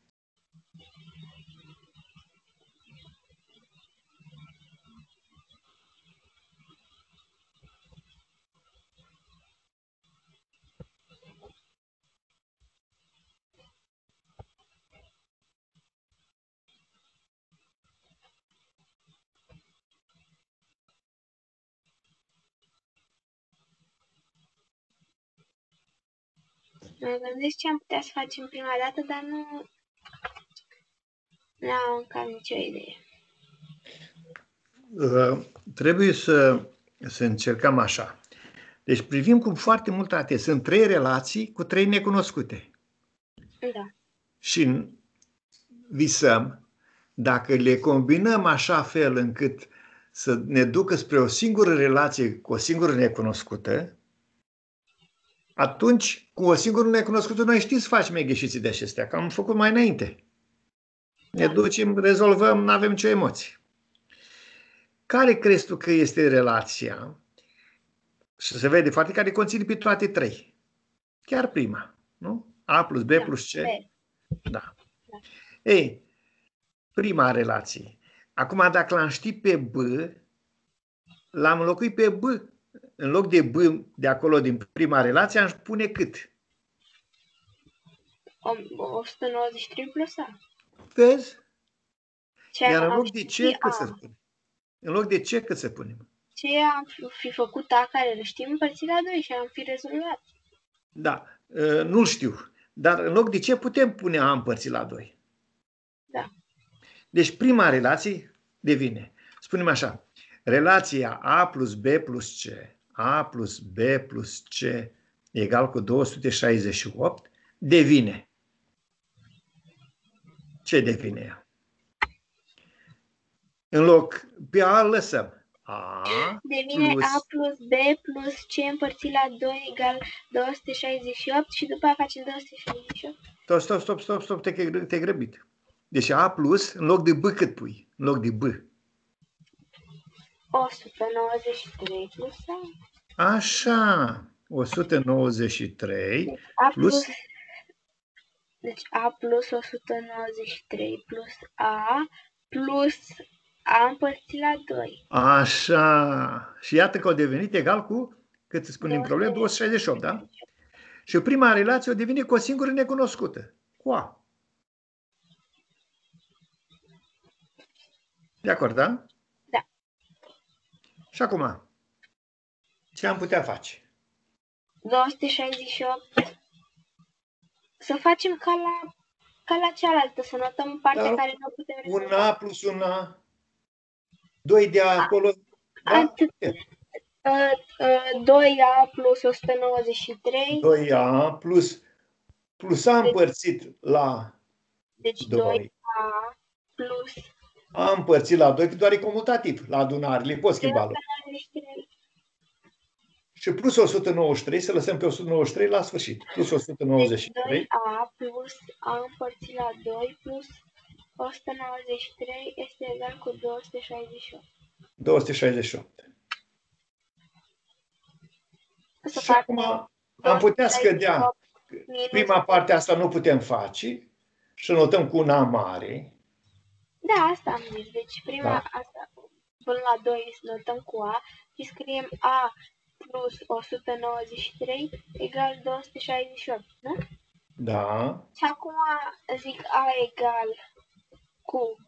Mă gândesc ce am putea să facem prima dată, dar nu am încă nicio idee. Trebuie să încercăm așa. Deci privim cu foarte multă atenție. Sunt trei relații cu trei necunoscute. Da. Și visăm, dacă le combinăm așa fel încât să ne ducă spre o singură relație cu o singură necunoscută, atunci, cu o singură necunoscută, noi știm să facem exerciții de acestea, că am făcut mai înainte. Ne ducem, rezolvăm, nu avem nicio emoție. Care crezi tu că este relația? Și se vede foarte care conține pe toate trei. Chiar prima, nu? A plus B plus C. Da. Ei, prima relație. Acum, dacă l-am ști pe B, l-am înlocuit pe B. În loc de B, de acolo, din prima relație, aș pune cât? 193 plus A. Vezi? Ce Iar în am loc de ști ce, cât A. să punem? În loc de ce, cât să punem? Ce am fi făcut A care îl știm împărțit la 2 și am fi rezolvat. Da, nu știu. Dar în loc de ce putem pune A împărțit la 2? Da. Deci prima relație devine, spunem așa, relația A plus B plus C, A plus B plus C egal cu 268, devine. Ce devine ea? În loc, pe A îl lăsăm. A devine plus... A plus B plus C împărțit la 2 egal 268 și după aia facem 268. Stop, te-ai grăbit. Deci A plus, în loc de B cât pui? În loc de B. 193 plus A. Așa, 193 deci A plus... Deci A plus 193 plus A plus A împărțit la 2. Așa. Și iată că au devenit egal cu, cât se spune în problemă, 268, da? Și prima relație o devine cu o singură necunoscută. Cu A. De acord, da? Da. Și acum, ce am putea face? 268. Să facem ca la cealaltă, să notăm partea care nu putem rezolva. Un A plus un A. 2 de acolo. Da? 2A plus 193. 2A plus A împărțit la deci 2. 2A plus A împărțit la 2, că doar e comutativ. La adunare, le poți schimba lor. Și plus 193, să lăsăm pe 193 la sfârșit. Plus 193. 2A plus A împărțit la 2 plus 193 este egal cu 268. 268. Să și acum am putea scădea Prima parte asta nu putem face și notăm cu un A mare. Da, asta am zis. Deci prima asta, până la 2 notăm cu A și scriem A plus 193 egal 268, nu? Da. Și acum zic A egal cu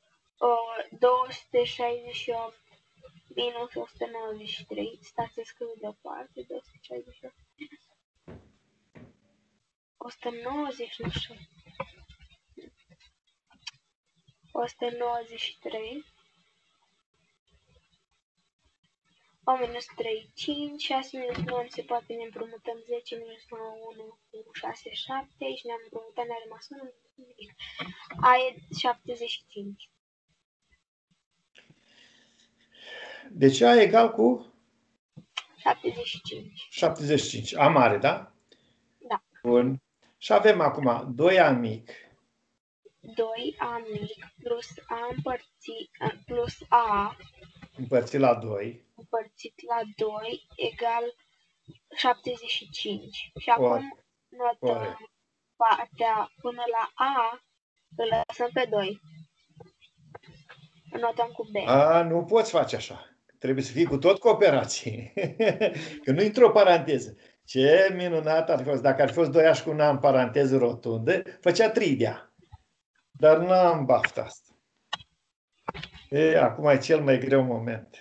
268 minus 193. Stați să scriu deoparte. 268 minus 190, nu știu. 193. O minus 3, 5, 6 minus 9 se poate, ne împrumutăm 10 minus 9, 1 cu 6, 7 și ne-am împrumutat, ne-a rămas 1. A e 75. Deci A egal cu 75. 75. A mare, da? Da. Bun. Și avem acum 2A mic. 2A mic plus A împărțit, plus A Împărțit la 2. împărțit la 2 egal 75. Și acum notăm partea până la A, îl lăsăm pe 2. Notăm cu B. A, nu poți face așa. Trebuie să fii cu tot cu operații. Că nu intră o paranteză. Ce minunat ar fi fost. Dacă ar fi fost 2A și cu un A în paranteză rotundă, făcea tridea. Dar nu am bafta asta. Acum e cel mai greu moment.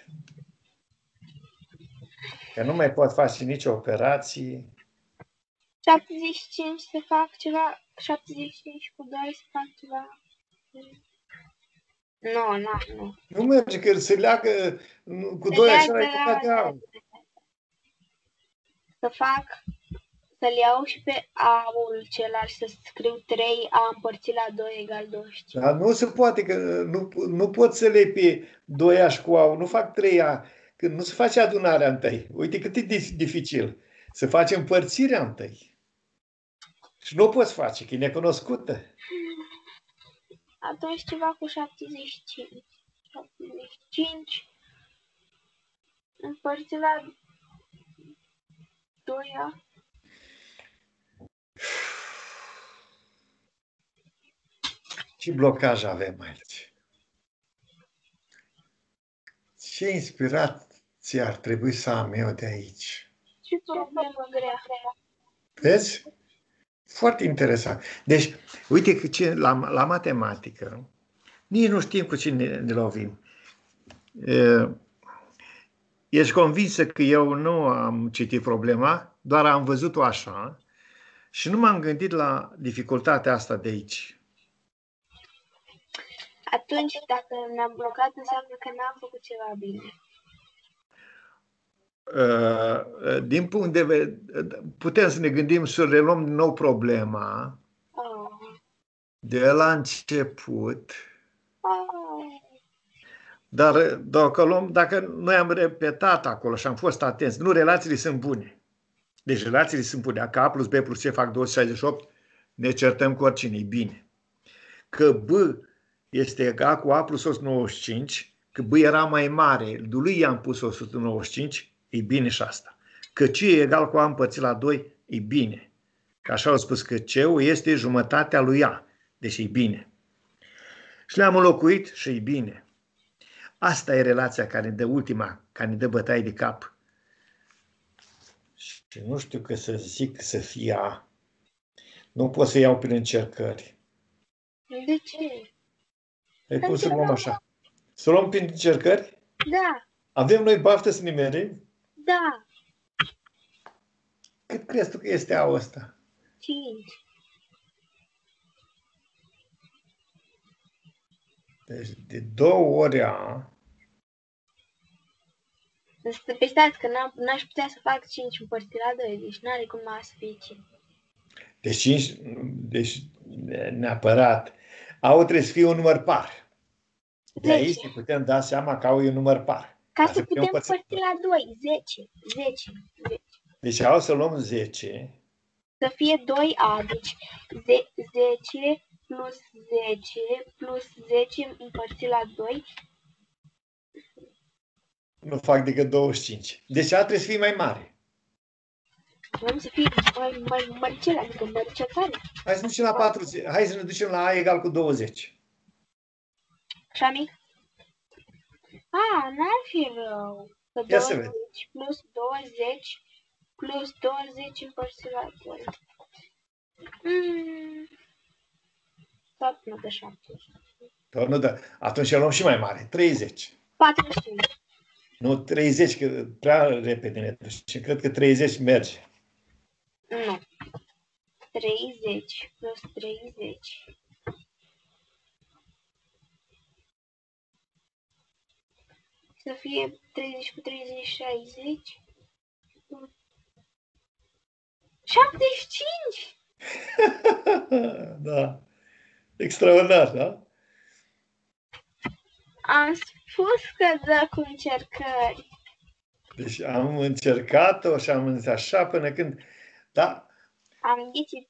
Că nu mai pot face nicio operație. 75 se fac ceva, 75 cu 2 se fac ceva. Nu. Nu merge, că se leagă cu 2 așa la să-l iau și pe A-ul celălalt și să scriu 3A împărțit la 2 egal 25. Dar nu se poate, că nu pot să le pe 2A și cu A, nu fac 3A, că nu se face adunarea întâi. Uite cât e dificil. Se face împărțirea întâi. Și nu o poți face, că e necunoscută. Atunci ceva cu 75. 75 împărțit la 2A. Ce blocaj avem aici? Ce inspirație ar trebui să am eu de aici? Ce problemă grea. Vezi? Foarte interesant. Deci, uite că la matematică, nici nu știm cu cine ne lovim. Ești convinsă că eu nu am citit problema, doar am văzut-o așa și nu m-am gândit la dificultatea asta de aici. Atunci, dacă ne-am blocat, înseamnă că n-am făcut ceva bine. Din punct de vedere, putem să ne gândim să reluăm din nou problema de la început. Dar dacă noi am repetat acolo și am fost atenți, nu, relațiile sunt bune. Deci relațiile sunt bune. Dacă A plus B plus C fac 268, ne certăm cu oricine, e bine. Că B este egal cu A plus 195, că B era mai mare, lui i-am pus 195, e bine și asta. Că C e egal cu A împărțit la 2, e bine. Că așa au spus că C-ul este jumătatea lui A, deci e bine. Și le-am înlocuit și e bine. Asta e relația care ne dă ultima, care ne dă bătaie de cap. Și nu știu că să zic să fie A. Nu pot să iau prin încercări. De ce? Ai cum să luăm așa? Să luăm prin încercări? Da. Avem noi baftă să nimerim? Da. Cât crezi tu că este A-ul ăsta? 5. Deci de 2 ori A. Păi stați că n-aș putea să fac 5 împărțit la 2, deci n-are cum să fie 5. Deci 5, deci neapărat. A-ul trebuie să fie un număr par. De aici ne putem da seama că A-ul e un număr par. Ca să putem împărți la 2, 10. Deci A-ul să luăm 10. Să fie 2A, deci 10 plus 10 plus 10 împărțit la 2. Nu fac decât 25. Deci A trebuie să fie mai mare. Vrem să fie mai măricel, adică măricetare. Hai să ne ducem la 40. Hai să ne ducem la A egal cu 20. Așa mic? N-ar fi rău. Că Ia să 20 vedem. plus 20 plus 20 împărțit la 2. Tot nu dă 70. Tot nu dă. Atunci luăm și mai mare. 30. 45. Nu 30, că prea repede ne duce. Cred că 30 merge. Nu. 30 plus 30. Să fie 30 cu 30, 60. 75! Da. Extraordinar, da? Am spus că dă cu încercări. Deci am încercat-o și am zis așa până când... Da, Am ghicit.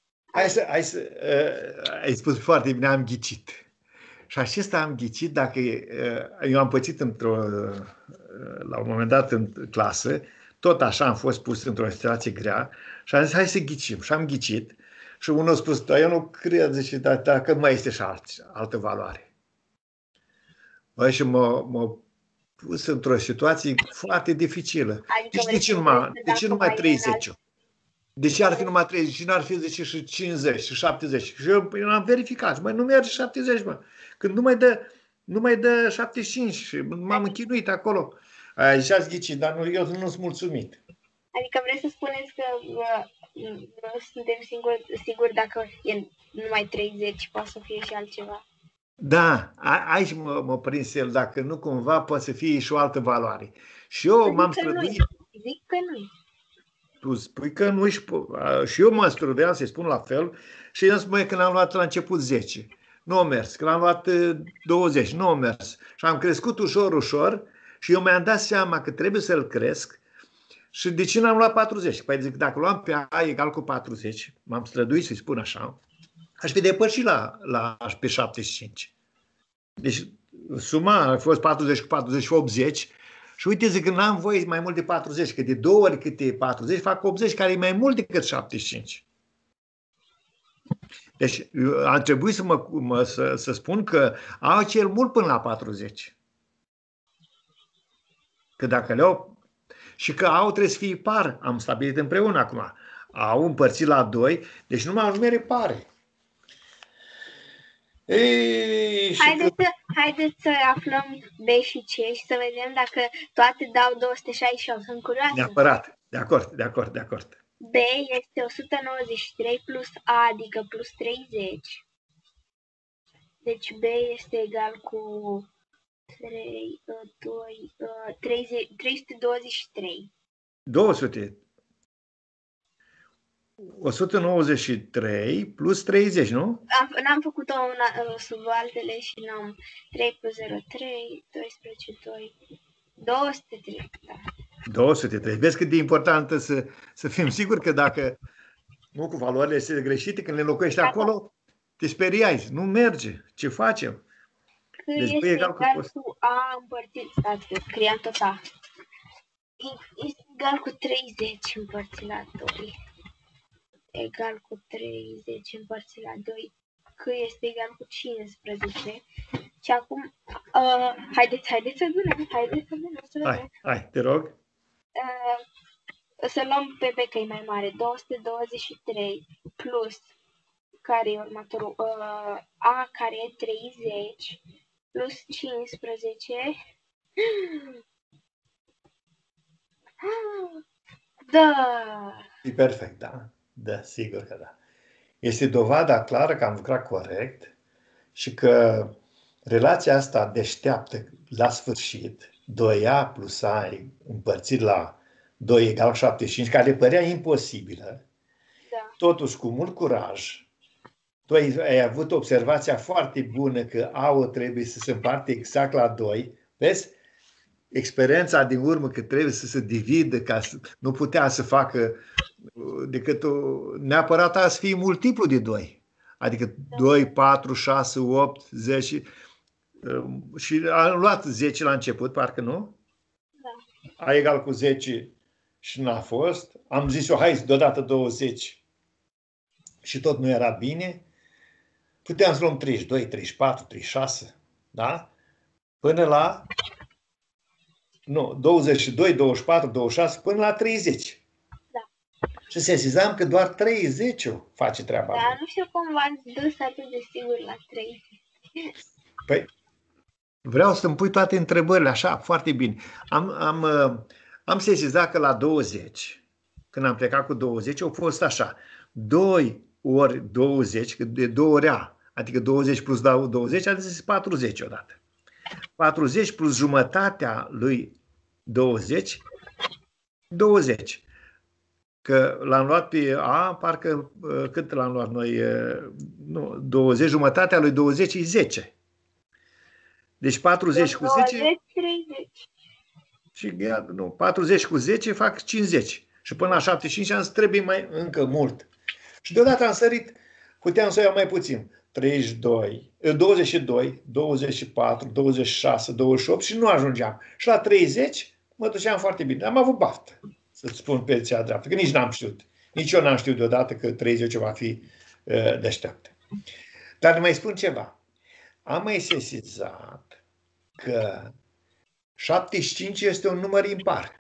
ai spus foarte bine, am ghicit. Și acesta am ghicit dacă... Eu am pățit la un moment dat în clasă, tot așa am fost pus într-o situație grea și am zis, hai să ghicim. Și am ghicit. Și unul a spus, da, eu nu cred, zice, dacă mai este și altă valoare. Băi, și m-a pus într-o situație foarte dificilă. Adică Deci de ce numai 30? De ce ar fi numai 30? Și n-ar fi, zice, și 50 și 70? Și eu am verificat. Măi, nu merge 70, mă. Când nu mai dă 75 și m-am închinuit acolo. Și ați ghicit, dar eu nu sunt mulțumit. Adică vreți să spuneți că nu suntem siguri dacă e numai 30, poate să fie și altceva. Da, aici mă prins el, dacă nu cumva poate să fie și o altă valoare. Și eu m-am străduit. Zic că nu. Tu spui că nu și eu mă străduiam să-i spun la fel și i-am spus, când am luat la început 10, nu a mers, când am luat 20, nu a mers. Și am crescut ușor, ușor și eu mi-am dat seama că trebuie să-l cresc și de ce n-am luat 40? Păi zic, dacă luam pe A egal cu 40, m-am străduit să-i spun așa, aș fi depășit pe 75. Deci suma a fost 40 cu 40 și 80 și uite, zic că n-am voie mai mult de 40, că de 2 ori câte 40 fac 80, care e mai mult decât 75. Deci a trebuit să spun că au cel mult până la 40. Că dacă le-au... Și că au trebuie să fie par, am stabilit împreună acum. Au împărțit la 2, deci numai numere pare. Haideți să aflăm B și C și să vedem dacă toate dau 268. Sunt curioasă. Neapărat. De acord. B este 193 plus A, adică plus 30. Deci B este egal cu 323. 200. 193 plus 30, nu? N-am făcut-o sub altele și n-am 3 plus 0, 3, 12, 2, 203. Da. 203. Vezi cât de importantă să fim siguri că dacă nu cu valorile este greșite, când le înlocuiești acolo, te speriai. Nu merge. Ce facem? Deci este egal cu A împărțit, stați că scriam tot A. Este egal cu 30 împărțit la 2. Egal cu 30 împărțit la 2. C este egal cu 15. Și acum, haideți să adunăm, să vedem. Hai, te rog. Să luăm pe B că e mai mare. 223 plus, care e următorul? A care e 30 plus 15. Da! E perfect, da. Da, sigur că da. Este dovada clară că am lucrat corect și că relația asta deșteaptă la sfârșit, 2A plus A împărțit la 2 egal 75, care părea imposibilă, da. Totuși cu mult curaj, tu ai avut observația foarte bună că A-ul trebuie să se împarte exact la 2, vezi? Experiența din urmă că trebuie să se dividă, ca să nu putea să facă decât neapărat să fie multiplu de 2. Adică 2, 4, 6, 8, 10 și am luat 10 la început, parcă nu? Da. A egal cu 10 și n-a fost. Am zis eu, hai, deodată 20 și tot nu era bine. Puteam să luăm 32, 34, 36, da? Până la 22, 24, 26, până la 30. Da. Și sesizam că doar 30 face treaba. Dar nu știu cum v-ați dus atât de sigur la 30. Păi, vreau să-mi pui toate întrebările așa, foarte bine. Am sesizat că la 20, când am plecat cu 20, au fost așa. 2 ori 20, de 2 ori A, adică 20 plus 20, adică 40 odată. 40 plus jumătatea lui 20, 20. Că l-am luat pe A, parcă, cât l-am luat noi? Nu, 20, jumătatea lui 20 e 10. Deci 40 cu 10... 20, 30. Și, nu, 40 cu 10 fac 50. Și până la 75 ani trebuie mai încă mult. Și deodată am sărit, puteam să iau mai puțin. 32, 22, 24, 26, 28 și nu ajungeam. Și la 30 mă duceam foarte bine. Am avut baftă, să-ți spun pe cea dreaptă, că nici n-am știut. Nici eu n-am știut deodată că 30 va fi deșteaptă. Dar mai spun ceva. Am mai sesizat că 75 este un număr impar.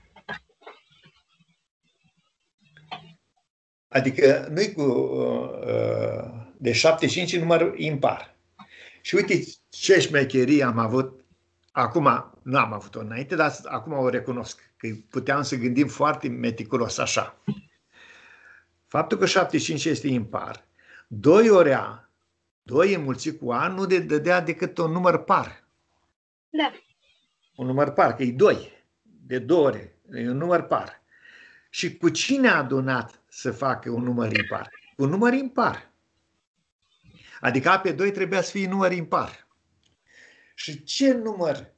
Adică nu-i cu... de 75 e număr impar. Și uite ce șmecherie am avut. Acum nu am avut-o înainte, dar acum o recunosc. Că puteam să gândim foarte meticulos așa. Faptul că 75 este impar, 2 ori A, 2 înmulțit cu A, nu dădea decât un număr par. Da. Un număr par, că e 2. De 2 ori. E un număr par. Și cu cine a adunat să facă un număr impar? Cu un număr impar. Adică A pe 2 trebuia să fie număr impar. Și ce număr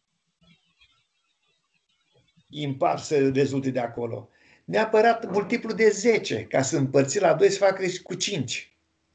impar să rezulte de acolo? Neapărat multiplu de 10, ca să împărți la 2 să facă cu 5.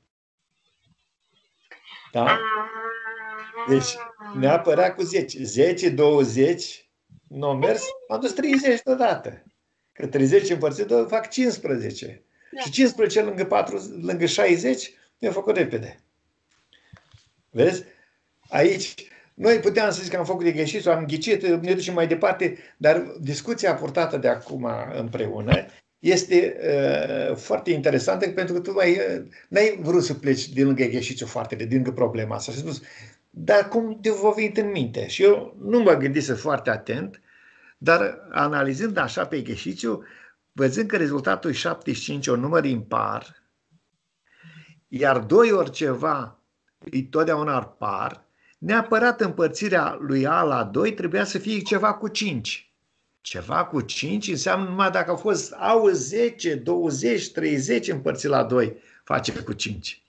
Da? Deci, neapărat cu 10. 10, 20, nu a mers, am dus 30 deodată. Că 30 împărțit 2 fac 15. Da. Și 15 lângă 60 mi-a făcut repede. Vezi? Aici, noi puteam să zic că am făcut de greșit sau am ghicit, ne ducem mai departe, dar discuția purtată de acum împreună este foarte interesantă, pentru că tu n-ai vrut să pleci din lângă greșitul foarte, din lângă problema asta. Și ai spus, dar cum de v-a venit în minte? Și eu nu mă gândisem foarte atent, dar analizând așa pe greșitul, văzând că rezultatul e 75, un număr impar, iar 2 ori ceva e totdeauna par, neapărat împărțirea lui A la 2 trebuia să fie ceva cu 5. Ceva cu 5 înseamnă numai dacă au fost A 10, 20, 30 împărțit la 2, face cu 5.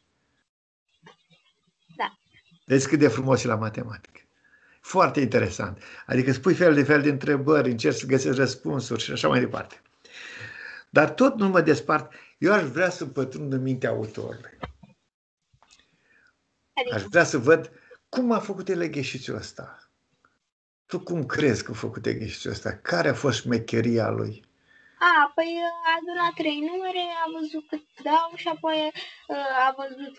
Da. Vezi cât de frumos e la matematică. Foarte interesant. Adică spui fel de întrebări, încerci să găsești răspunsuri și așa mai departe. Dar tot nu mă despart. Eu aș vrea să pătrund în mintea autorului. Aș vrea să văd cum a făcut el greșitul ăsta. Tu cum crezi că a făcut greșitul ăsta? Care a fost șmecheria lui? Păi a adunat 3 numere, a văzut cât dau și apoi a văzut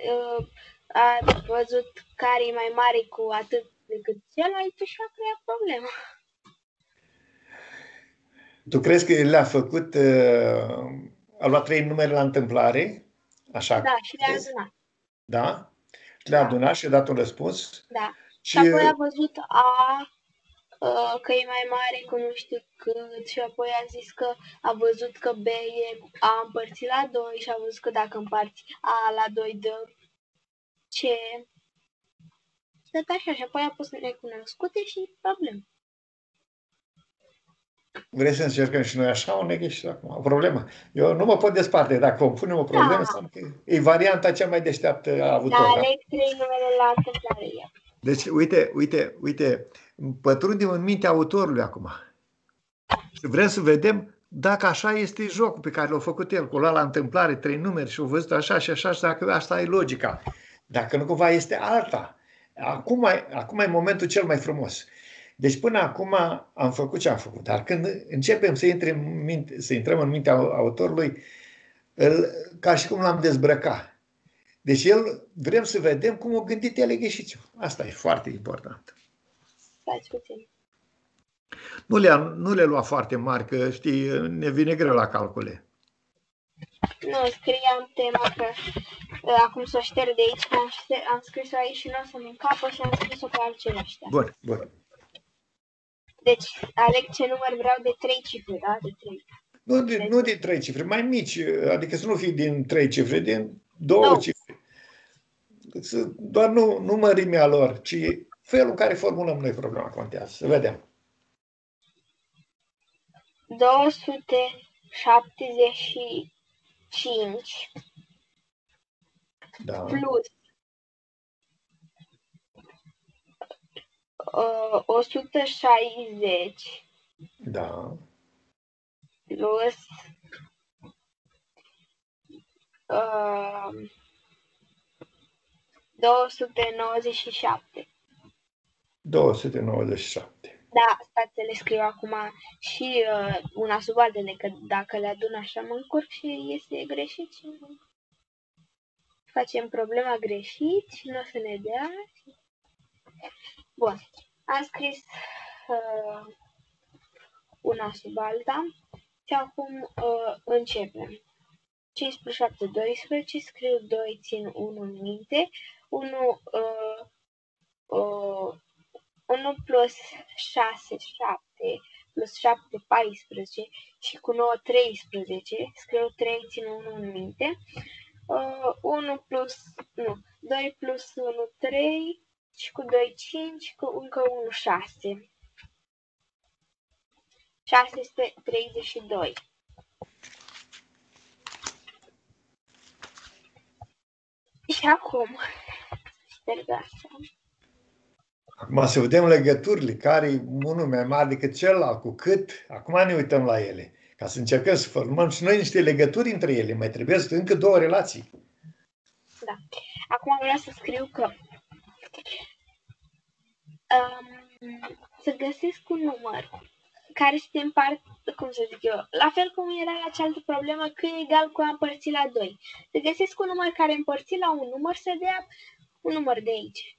care e mai mare cu atât decât celălalt și a creat problema. Tu crezi că le-a făcut, a luat 3 numere la întâmplare? Așa. Da, și le-a adunat. Da? Le-a adunat și a dat un răspuns? Da. Și apoi a văzut A, că e mai mare cu nu știu cât și apoi a zis că a văzut că B e A împărțit la 2 și a văzut că dacă împarți A la 2 dă C. Și tot așa și apoi a pus necunoscute și problemă. Vrei să încercăm și noi așa o neghești acum? O problemă. Eu nu mă pot desparte. Dacă vom pune o problemă, înseamnă că e varianta cea mai deșteaptă a avut-o. Da, aleg 3 numere la întâmplare. Deci, uite, pătrundem în mintea autorului acum. Vrem să vedem dacă așa este jocul pe care l-a făcut el, cu la întâmplare 3 numere și au văzut așa și așa și dacă asta e logica. Dacă nu cumva este alta. Acum e momentul cel mai frumos. Deci până acum am făcut ce am făcut, dar când începem să, să intrăm în mintea autorului, ca și cum l-am dezbrăcat. Deci vrem să vedem cum a gândit el Gheșiciu. Asta e foarte important. Stați puțin. Nu le lua foarte mari, că știi, ne vine greu la calcule. Nu, scriam tema că acum să o șterg de aici, că am scris-o aici și nu o să-mi încapă și am scris-o pe altceva. Bun, bun. Deci, aleg ce număr vreau de 3 cifre, da? De 3. Nu din 3 cifre, mai mici, adică să nu fie din 3 cifre, din 2 cifre. Doar nu mărimea lor, ci felul în care formulăm noi problema contează. Să vedem. 275 Da. plus 160 Da. plus 297. 297. Da, stați să le scriu acum și una sub altele, că dacă le adun așa mă încurc și iese greșit și facem problema greșit și nu o să ne dea. Bun, am scris una sub alta și acum începem. 5 plus 7, 12, scriu 2, țin 1 în minte, 1 plus 6, 7, plus 7, 14 și cu 9, 13, scriu 3, țin 1 în minte, 2 plus 1, 3 și cu 2, 5, cu încă 1, 6. 632. Și acum, șterg asta. Acum să vedem legăturile, care e unul mai mare decât celălalt, cu cât. Acum ne uităm la ele, ca să încercăm să formăm și noi niște legături între ele. Mai trebuie încă două relații. Da. Acum vreau să scriu că să găsesc un număr care să te împart, cum să zic eu, la fel cum era la cealaltă problemă, că e egal cu a împărți la 2. Să găsesc un număr care împărțit la un număr să dea un număr de aici.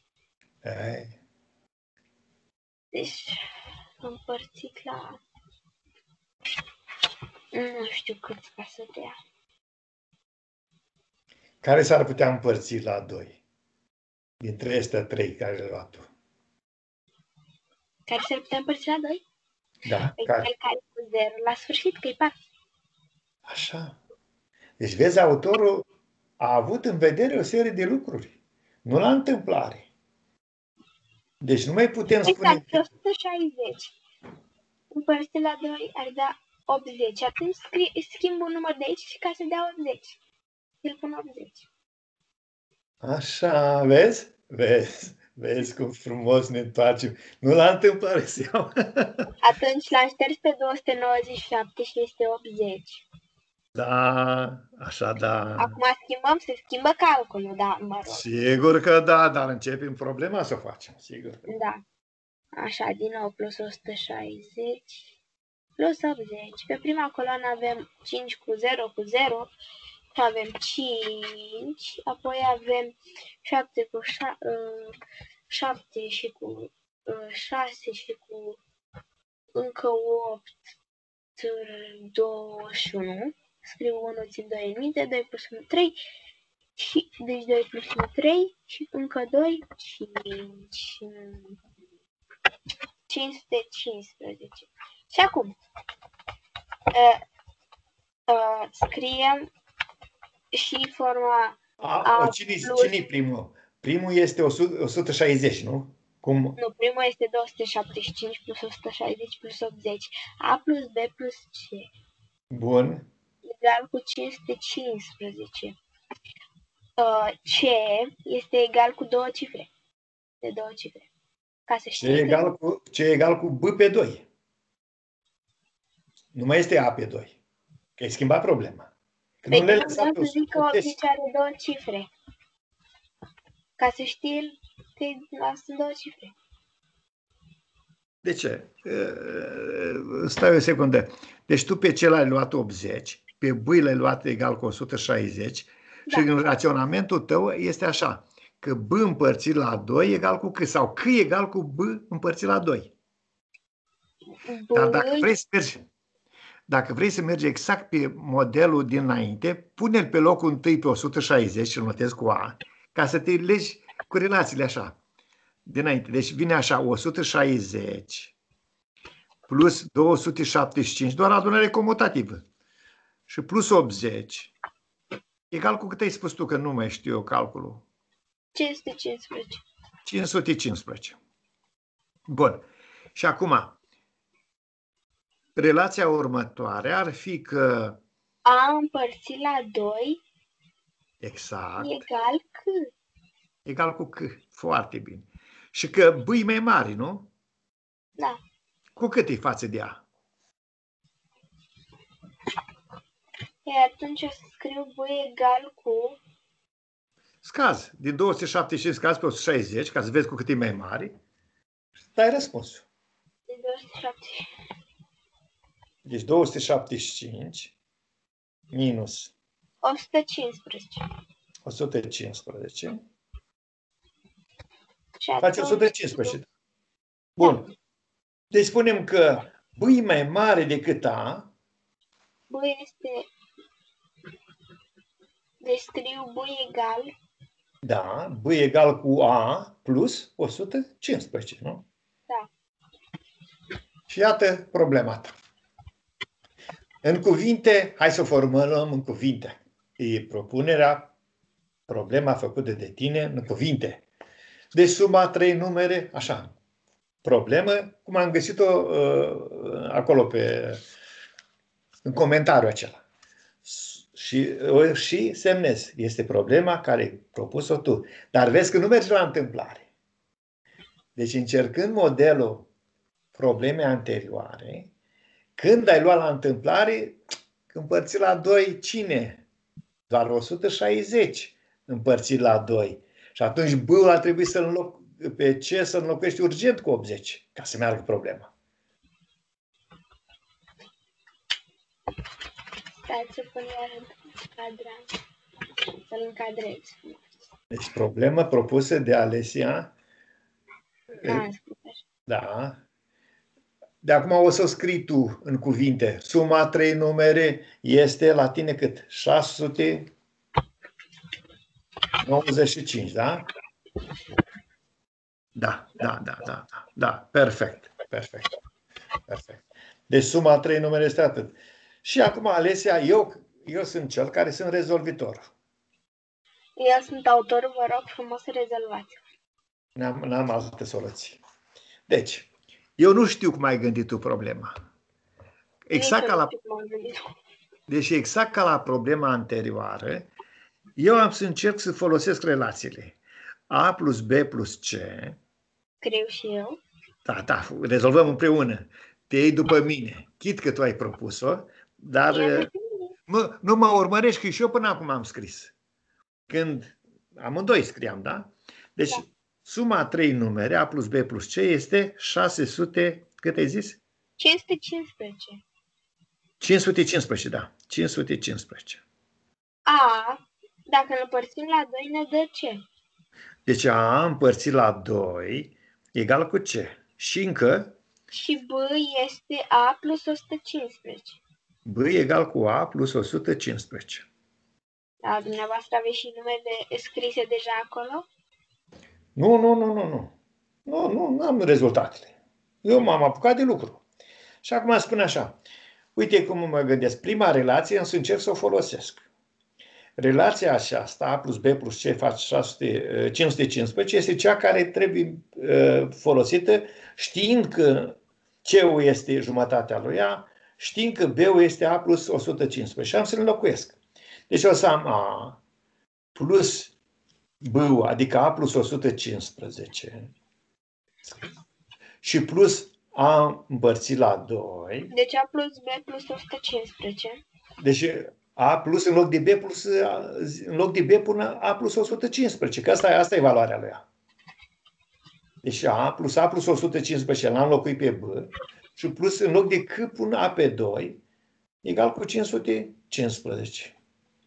Deci, împărțit la... Nu știu cât ca să dea. Care s-ar putea împărți la 2? Dintre astea 3 care le-ai luat tu. Care s-ar putea împărți la 2? Da. Păi care cu 0 la sfârșit, că e 4. Așa. Deci, vezi, autorul a avut în vedere o serie de lucruri. Nu la întâmplare. Deci nu mai putem spune... Exact, 160. Împărțit la 2 ar da 80. Atunci schimb un număr de aici și ca să dea 80. Îl pun 80. Așa, vezi? Vezi cum frumos ne întoarcem. Nu la întâmplare se iau. Atunci l-am șters pe 297 și este 80. Da, așa da. Acum schimbăm, se schimbă calculul, da, mă rog. Sigur că da, dar începem problema să o facem, sigur. Da. Așa, din nou plus 160 plus 80. Pe prima coloană avem 5 cu 0 cu 0, avem 5, apoi avem 7 cu 7 și cu 6 și cu încă 8, 21. Scriu 1, țin 2 în minte, 2 plus 1, 3. Și, deci 2 plus 1, 3 și încă 2, 5. 515. Și acum scriem și forma Cine-i primul? Primul este 160, nu? Cum? Nu, primul este 275 plus 160 plus 80. A plus B plus C. Bun. Egal cu 515. C este egal cu două cifre. De două cifre. Ca să știi C e egal cu B pe 2. Nu mai este A pe 2. Că ai schimbat problema. Păi nu vreau să zic că 80 are două cifre. Ca să știi că sunt două cifre. De ce? Stai o secundă. Deci tu pe cel ai luat 80, pe B l-ai luat egal cu 160 și în raționamentul tău este așa, că B împărțit la 2 egal cu C sau C egal cu B împărțit la 2. Dar dacă vrei să mergi exact pe modelul dinainte, pune-l pe locul întâi pe 160 și îl notezi cu A, ca să te legi cu relațiile așa. Dinainte. Deci vine așa 160 plus 275, doar adunare comutativă. Și plus 80 egal cu cât ai spus tu, că nu mai știu eu calculul. 515. 515. Bun. Și acum, relația următoare ar fi că A împărțit la 2 exact egal C. Egal cu C. Foarte bine. Și că B e mai mare, nu? Da. Cu cât e față de A? Iar atunci o să scriu B egal cu... Scazi. Din 275 scazi pe 160, ca să vezi cu cât e mai mare. Dai răspunsul. De 270. Deci 275 minus 115. 115. Și Face 115. Bun. Deci spunem că B e mai mare decât A. B este... Deci scriu B egal... Da, B egal cu A plus 115, nu? Da. Și iată problema ta. În cuvinte, hai să o formulăm în cuvinte. E propunerea, problema făcută de tine în cuvinte. Deci suma 3 numere, așa. Problemă, cum am găsit-o acolo în comentariul acela. Și semnez. Este problema care ai propus-o tu. Dar vezi că nu mergi la întâmplare. Deci încercând modelul problemei anterioare, când ai luat la întâmplare, împărțit la 2, cine? Doar 160 împărțit la 2. Și atunci B-ul ar trebui pe C să înlocuiești urgent cu 80, ca să meargă problema. Stai să pun iar încadrare. Să-l încadrez. Deci problemă propusă de Alesia. Da. De acum o să o scrii tu în cuvinte. Suma 3 numere este la tine cât? 695, da? Da. Perfect. Deci suma 3 numere este atât. Și acum, Alesia, eu sunt cel care sunt rezolvitor. Eu sunt autorul, vă rog frumos să rezolvați. N-am alte soluții. Deci, eu nu știu cum ai gândit tu problema. Deci exact ca la problema anterioară, eu am să încerc să folosesc relațiile. A plus B plus C. Scriu și eu. Da, rezolvăm împreună. Te iei după mine. Chit că tu ai propus-o, dar nu mă urmărești, că și eu până acum am scris. Când amândoi scriam, da? Deci suma 3 numere, A plus B plus C, este 600, cât ai zis? 515. 515, da. 515. A, dacă îl împărțim la 2, ne dă ce? Deci A împărțit la 2 egal cu ce? Și încă? Și B este A plus 115. B egal cu A plus 115. Da, dumneavoastră aveți și numele scrise deja acolo? Nu am rezultatele. Eu m-am apucat de lucru. Și acum spun așa. Uite cum mă gândesc. Prima relație însă încerc să o folosesc. Relația aceasta, A plus B plus C face 515, este cea care trebuie folosită știind că C-ul este jumătatea lui A, știind că B-ul este A plus 115 și am să-l înlocuiesc. Deci o să am A plus B-ul, adică A plus 115 și plus A împărțit la 2. Deci A plus B plus 115. Deci A plus în loc de B plus în loc de B pune A plus 115, că asta e valoarea lui A. Deci A plus 115 l-am înlocuit pe B și plus în loc de C pun A pe 2 egal cu 515.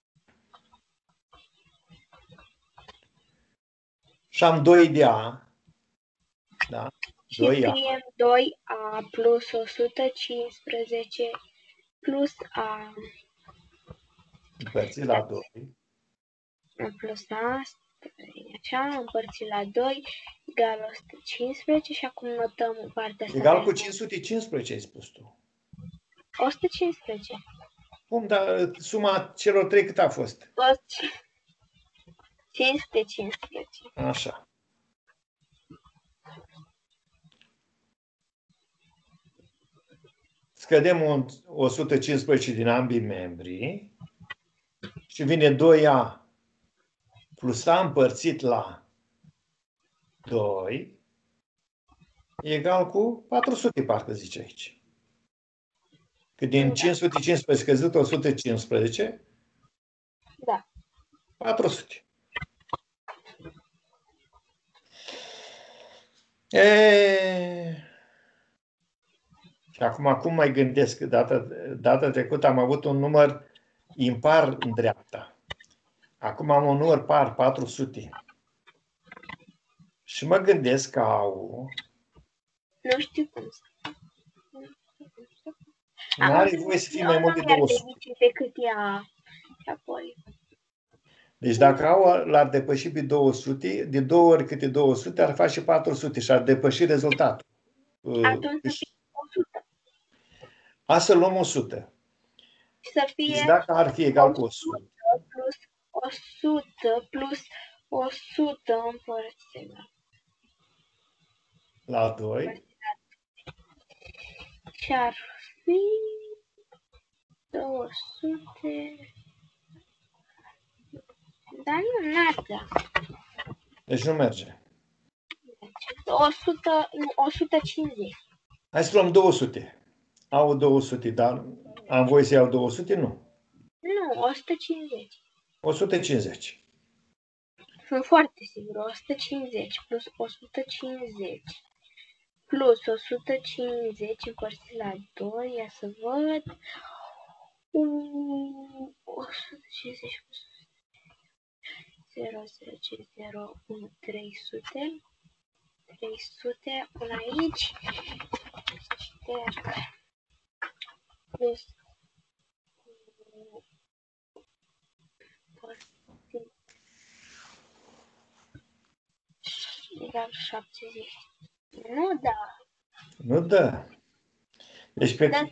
Și am 2 de A. Da? Și scriem 2A plus 115 plus A Împărțit la 2. Plus A, așa, împărțit la 2, egal 115 și acum notăm partea asta. Egal cu 515, ai spus tu. 115. Cum, dar suma celor trei cât a fost? 515. Așa. Scădem 115 din ambii membri și vine 2A plus A împărțit la 2 egal cu 400, parcă zice aici. Că din 515 scăzut 115, da. 400. Și acum, cum mai gândesc? Data trecută am avut un număr impar în dreapta. Acum am un număr par, 400. Și mă gândesc că au... Nu știu cum să... Nu are voie să fie mai mult de 200. Decât ea și apoi... Deci dacă au l-ar depăși pe 200, de 2 ori câte 200 ar face 400 și ar depăși rezultatul. Atunci 100. A să luăm 100. Să fie deci dacă ar fi egal cu 100 plus 100 plus 100 împărțit la 2 și ar fi 200. Dar nu merge. Deci nu merge. 150. Hai să luăm 200. Au 200, dar am voie să iau 200? Nu. Nu, 150. 150. Sunt foarte sigur. 150 plus 150 plus 150 împărțit la 2. Ia să văd. 150 plus 0, 10, 0, 1, 300. 300, până aici. Șterg. Plus egal 70. Nu da. Nu da. Deci pe... Dar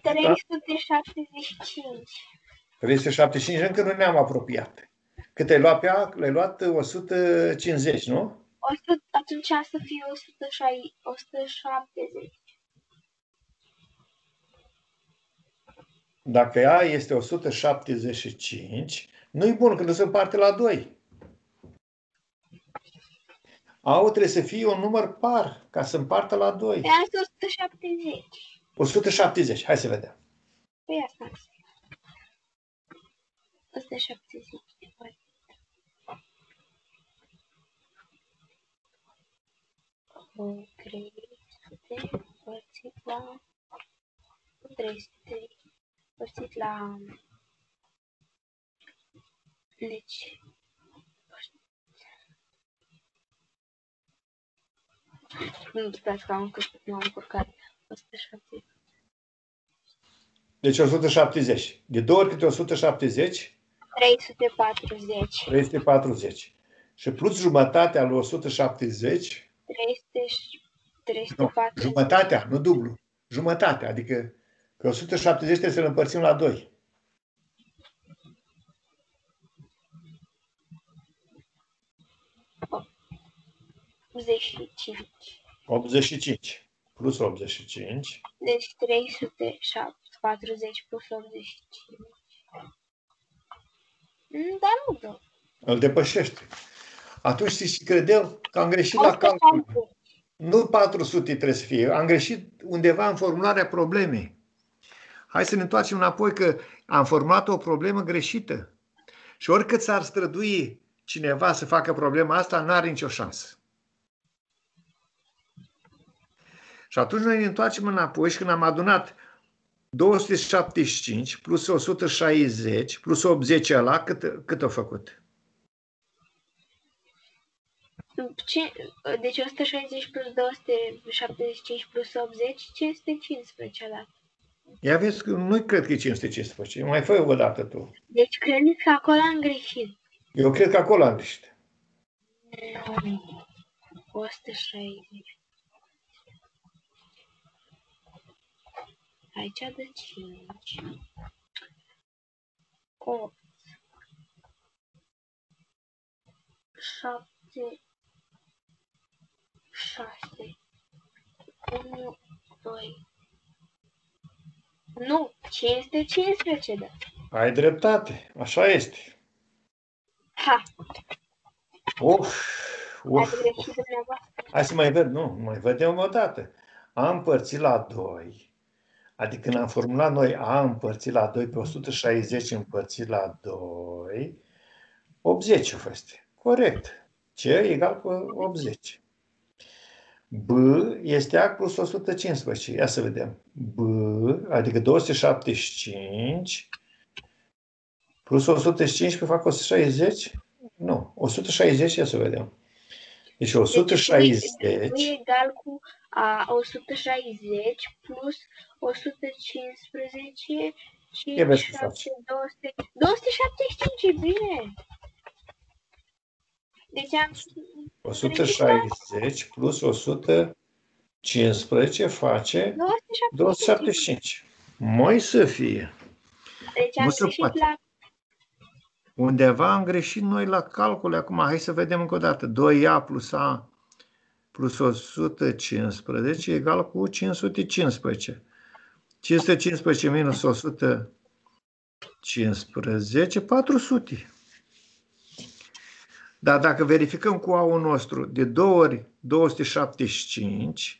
375. 375 încă nu ne-am apropiat. Cât ai luat pe A? L-ai luat 150, nu? Atunci să fie 170. Dacă A este 175, nu-i bun, că nu se împarte la 2. A-ul trebuie să fie un număr par, ca să împartă la 2. Pe asta 170. 170, hai să vedem. Păi asta. 170. 300 împărțit la 300 împărțit la deci nu sper că m-am încurcat 170. Deci 170. De 2 ori câte 170? 340. 340. Și plus jumătatea lui 170? 340. Nu, jumătatea, nu dublu. Jumătatea, adică că 170 trebuie să-l împărțim la 2. 85. Plus 85. Deci 340 plus 85. Dar nu dă. Îl depășește. Atunci știți, credeam că am greșit la calcul. Nu 400 trebuie să fie. Am greșit undeva în formularea problemei. Hai să ne întoarcem înapoi că am formulat o problemă greșită. Și oricât s-ar strădui cineva să facă problema asta, n-are nicio șansă. Și atunci noi ne întoarcem înapoi și când am adunat 275 plus 160 plus 80 ăla, cât a făcut? Deci 160 plus 275 plus 80, 515 ăla. Ia vezi că nu cred că e 515. Mai fă o dată tu. Deci credeți că acolo am greșit. Eu cred că acolo am greșit. 160. Aici de 5. 8. 7. 6. 1, 2. Nu, 515, da. Ai dreptate. Așa este. Ha, ați greșit dumneavoastră. Hai să mai văd, nu, mai vedem o dată. A împărțit la 2, adică când am formulat noi A împărțit la 2 pe 160 împărțit la 2, 80 a fost. Corect. C egal cu 80. B este A plus 115. Ia să vedem. B, adică 275 plus 115 fac 160? Nu, 160, ia să vedem. Deci 160... Deci e egal cu 160 plus 115 și 275 e bine. Deci am 160 plus 115 face 275. Mai să fie. Deci am greșit la... Undeva am greșit noi la calcule. Acum, hai să vedem încă o dată. 2A plus A plus 115 egal cu 515. 515 minus 115, 400. Dar dacă verificăm cu A-ul nostru de 2 ori 275,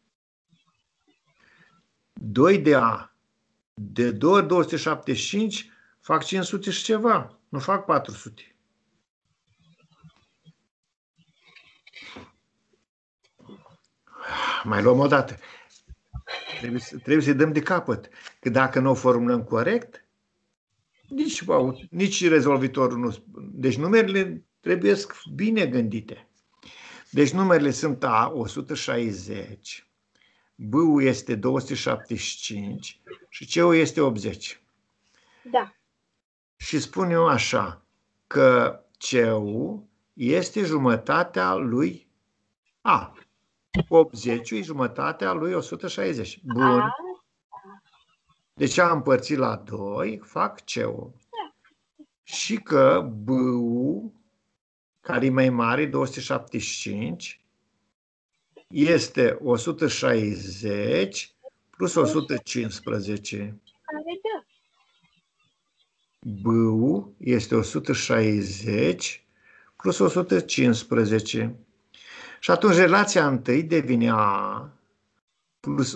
2 de A de 2 ori 275 fac 500 și ceva, nu fac 400. Mai luăm o dată. Trebuie să-i dăm de capăt. Că dacă nu o formulăm corect, nici rezolvitorul nu... Deci numerele trebuie bine gândite. Deci numerele sunt A, 160, B-ul este 275 și C-ul este 80. Da. Și spun eu așa, că C-ul este jumătatea lui A. 80 e jumătatea lui 160. Bun. Deci A împărțit la 2, fac C-ul. Și că B-ul, care e mai mare, 275, este 160 plus 115. B-ul este 160 plus 115. Și atunci relația întâi devine A plus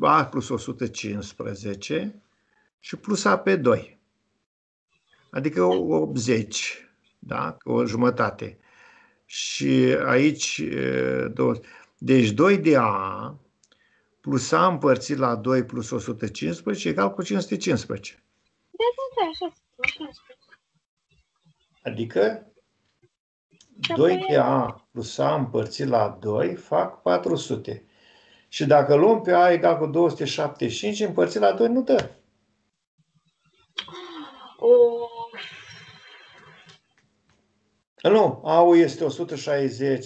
115 și plus A pe 2. Adică 80, da? O jumătate. Și aici, deci 2 de A plus A împărțit la 2 plus 115 egal cu 515. Da, așa. Adică 2 de A plus A împărțit la 2 fac 400. Și dacă luăm pe A egal cu 275 împărțit la 2 nu dă. Nu, A-ul este 160.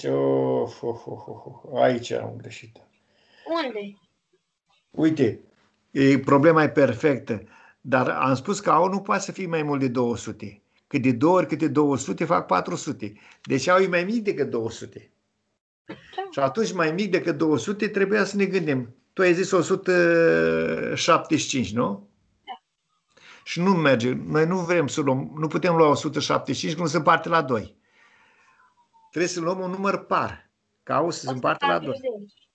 Aici am greșit. Unde? Uite, problema e perfectă. Dar am spus că A-ul nu poate să fie mai mult de 200. Că de 2 ori câte 200 fac 400. Deci A-ul e mai mic decât 200. Da. Și atunci mai mic decât 200 trebuia să ne gândim. Tu ai zis 175, nu? Da. Și nu merge. Noi nu vrem să luăm, nu putem lua 175 că nu se împarte la 2. Trebuie să luăm un număr par. Ca A-ul să se împarte la 2.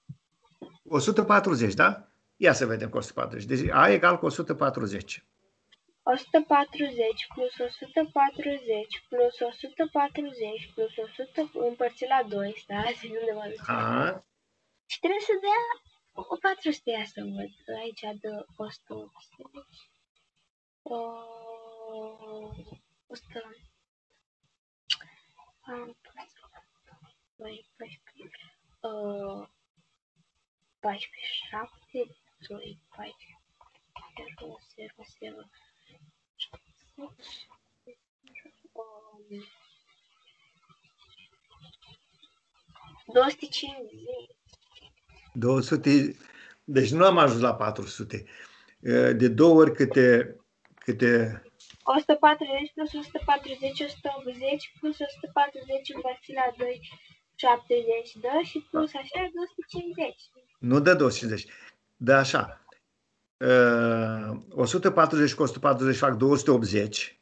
140, da? Ia să vedem cu 140. Deci A egal cu 140. 140 plus 140 plus 140 plus 100 împărțit la 2, stați, unde mă duc? Și trebuie să dea O 400 ia să văd. Aici dă 180. 100. 2, 14. 14, 7, 2, 14, 0, 0, 0. 250. 200, deci nu am ajuns la 400. De 2 ori câte 140 plus 140, 180 plus 140 împărțit la 2, 70 dă și plus așa 250. nu dă 250, dă așa. 140 cu 140 fac 280.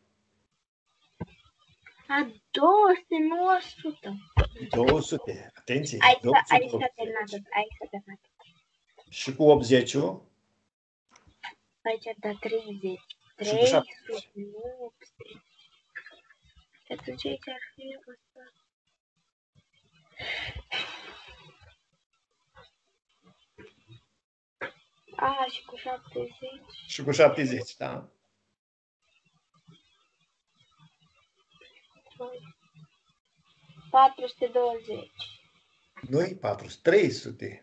A 200, nu 100. 200, atenție, Aici 280. s-a terminat. Și cu 80-ul? Aici da 30. Și cu 70. 300, nu 80. Și atunci aici ar fi 100. Și cu 70. Și cu 70, da. 420. Nu-i 400, 300.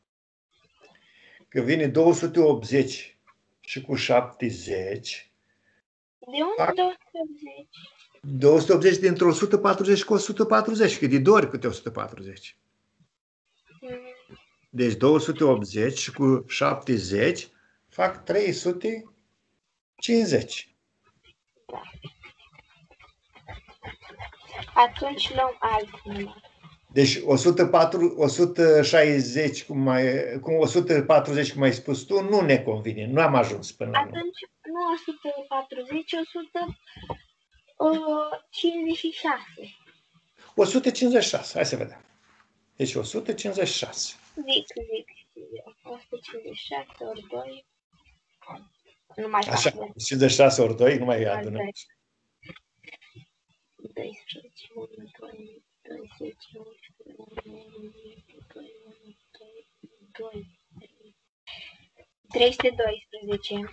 Că vine 280 și cu 70. De unde 280? 280 dintr-o 140 cu 140, că de 2 ori câte 140. Deci 280 și cu 70 fac 350. Da. Atunci luăm alt număr. Deci 160 cum 140 cum ai spus tu, nu ne convine. Nu am ajuns până la atunci nu 140, 156. 156, hai să vedem. Deci 156. Zic. 156 ori 2. Nu mai fac. Așa, 56 ori 2, nu mai adunăm. 12, 1, 2, 2, 10, 11, 2, 312.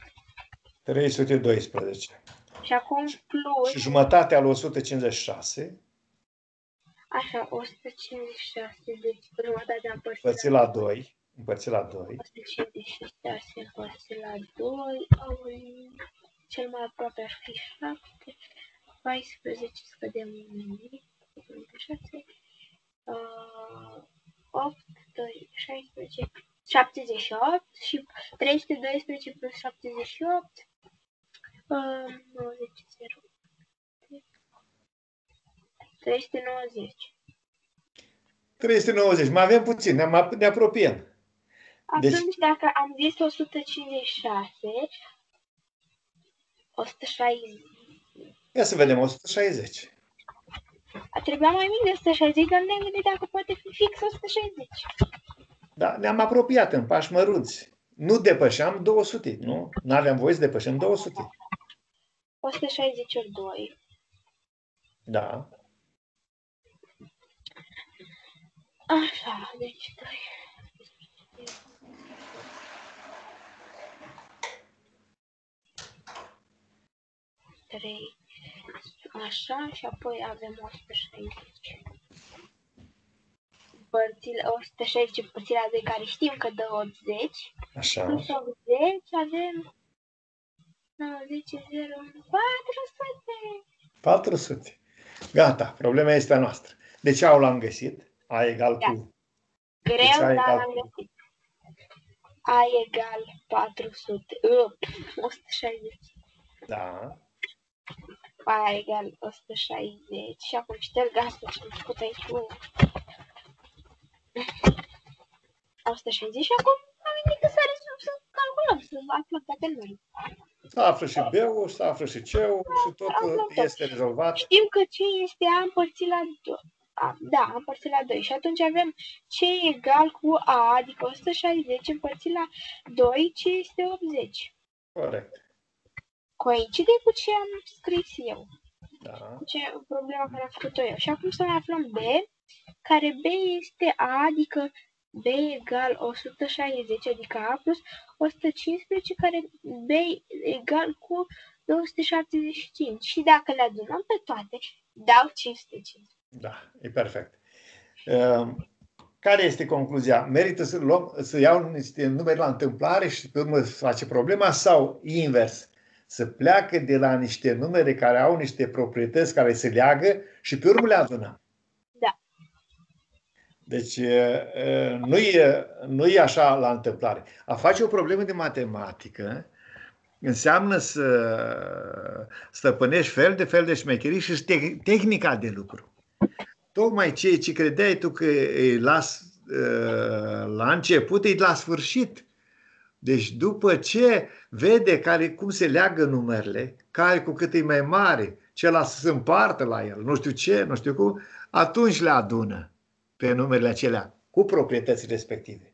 312. Și acum plus... Și jumătatea lui 156. Așa, 156, deci jumătatea împărțit la 2. Împărțit la 2. 156 împărțit la 2. Cel mai aproape ar fi 7. 14, scădem un mic. 6. 8, 2, 16, 78 și 312 plus 78. 90, 0. 390. 390. Mai avem puțin, ne apropiem. Atunci, dacă am zis 156, 160. Ia să vedem, 160. Trebuia mai mic de 160, dar ne-am gândit dacă poate fi fix 160. Da, ne-am apropiat în pași mărunți. Nu depășeam 200, nu? N-aveam voie să depășim 200. 160 ori 2. Da. Așa, deci 2. Trei. Așa, și apoi avem 160. 160 împărțit la 2, care știm că dă 80. Așa. Plus 80 avem 90, 0, 400. 400. Gata, problema este a noastră. Deci A l-am găsit. A egal cu... Greu, deci dar l-am găsit. A egal 400. 160. Da. A egal 160. Și acum șterg asta ce am făcut aici. 160 și acum am venit că să calculăm, să aflăm toate numele. Să află și B-ul, să află și C-ul și totul este rezolvat. Știm că C este A împărțit la 2. Da, împărțit la 2. Și atunci avem C egal cu A, adică 160 împărțit la 2, C este 80. Corect. Coincide cu ce am scris eu. Da. Cu problema care am făcut-o eu. Și acum să mai aflăm B, care B este A, adică B egal 160, adică A plus 115, care B egal cu 275. Și dacă le adunăm pe toate, dau 505. Da, e perfect. Care este concluzia? Merită să iau niște numere la întâmplare și pe urmă să face problema sau invers? Să pleacă de la niște numere care au niște proprietăți care se leagă și pe urmă le adunăm. Da. Deci nu e așa la întâmplare. A face o problemă de matematică înseamnă să stăpânești fel de șmecherii și tehnica de lucru. Tocmai ceea ce credeai tu că îi las la început, îi la sfârșit. Deci după ce vede cum se leagă numerele, care cu cât e mai mare, celălalt să se împartă la el, nu știu ce, nu știu cum, atunci le adună pe numerele acelea cu proprietățile respective.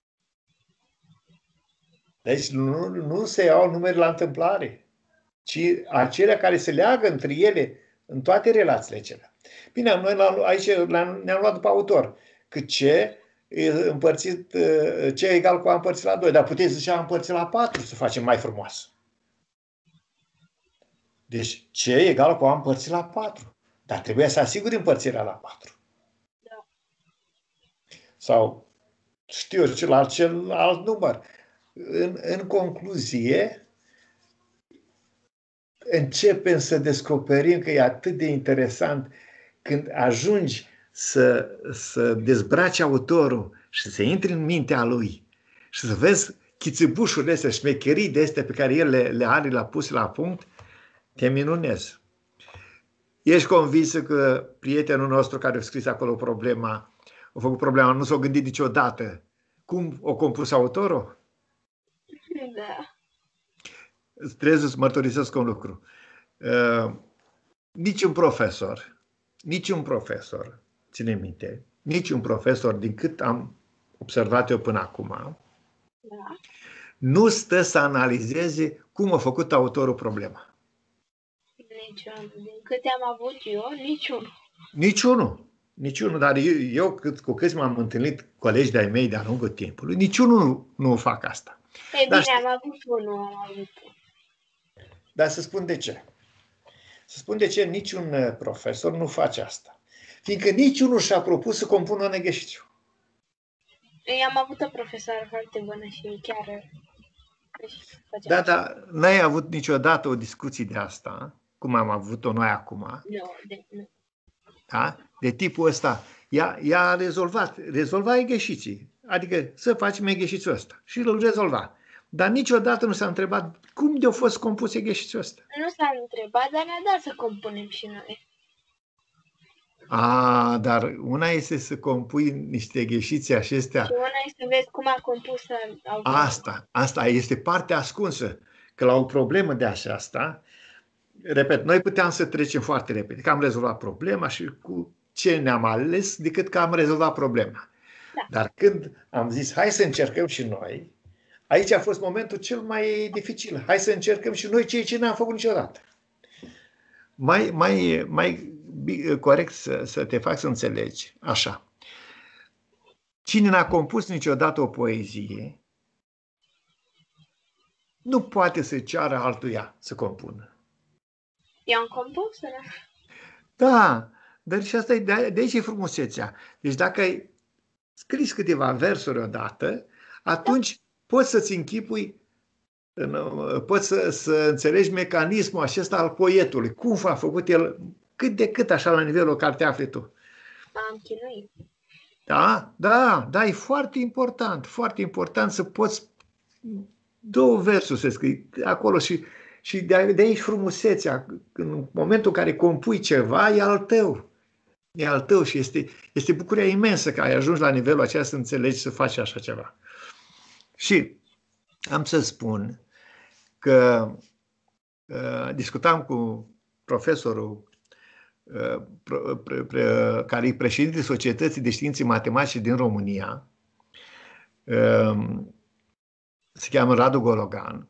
Deci nu se iau numere la întâmplare, ci acelea care se leagă între ele în toate relațiile acelea. Bine, noi aici ne-am luat după autor, că C C egal cu A împărțit la 2, dar puteți zice A împărțit la 4 să facem mai frumos. Deci C egal cu A împărțit la 4, dar trebuie să asiguri împărțirea la 4. Da. Sau știu cel alt număr. În concluzie, începem să descoperim că e atât de interesant când ajungi să dezbraci autorul și să intri în mintea lui și să vezi chițibușurile astea, șmecherii de astea pe care el le are, le-a pus la punct, te minunezi. Ești convinsă că prietenul nostru care a scris acolo problema, a făcut problema, nu s-a gândit niciodată cum o compus autorul? Da. Trebuie să-ți mărturisesc un lucru. Niciun profesor, ține minte, niciun profesor, din cât am observat eu până acum, Da. nu stă să analizeze cum a făcut autorul problema. Niciunul. Din câte am avut eu, Niciunul, dar eu cu câți m-am întâlnit colegi de-ai mei de-a lungul timpului, niciunul nu fac asta. Ei bine, am avut unul. Dar să spun de ce. Să spun de ce niciun profesor nu face asta. Fiindcă niciunul și-a propus să compună un exercițiu. Eu am avut o profesoară foarte bună și chiar... Da, dar n-ai avut niciodată o discuție de asta, cum am avut-o noi acum. Nu. Da? De tipul ăsta. Ea a rezolva exerciții. Adică să facem exercițiul ăsta. Și îl rezolva. Dar niciodată nu s-a întrebat cum de-a fost compus exercițiul ăsta. Nu s-a întrebat, dar ne-a dat să compunem și noi. Dar una este să compui niște exerciții acestea. Și una este să vezi cum a compus autorul. Asta este partea ascunsă. Că la o problemă de aceasta, repet, noi puteam să trecem foarte repede, că am rezolvat problema și cu ce ne-am ales decât că am rezolvat problema. Da. Dar când am zis, hai să încercăm și noi, aici a fost momentul cel mai dificil. Hai să încercăm și noi ceea ce n-am făcut niciodată. Mai corect să te fac să înțelegi. Așa. Cine n-a compus niciodată o poezie, nu poate să ceară altuia să compună. Eu am compus? Da, dar și asta de aici e frumusețea. Deci dacă ai scris câteva versuri odată, atunci poți să-ți închipui, poți să înțelegi mecanismul acesta al poetului. Cum a făcut el, cât de cât așa la nivelul care te afli tu. Am chinuit. Da, e foarte important să poți 2 versuri să scrii acolo și de aici frumusețea. În momentul în care compui ceva, e al tău. E al tău și este bucuria imensă că ai ajuns la nivelul acela să înțelegi să faci așa ceva. Și am să spun că discutam cu profesorul care e președintele Societății de Științe Matematice din România, se cheamă Radu Gologan,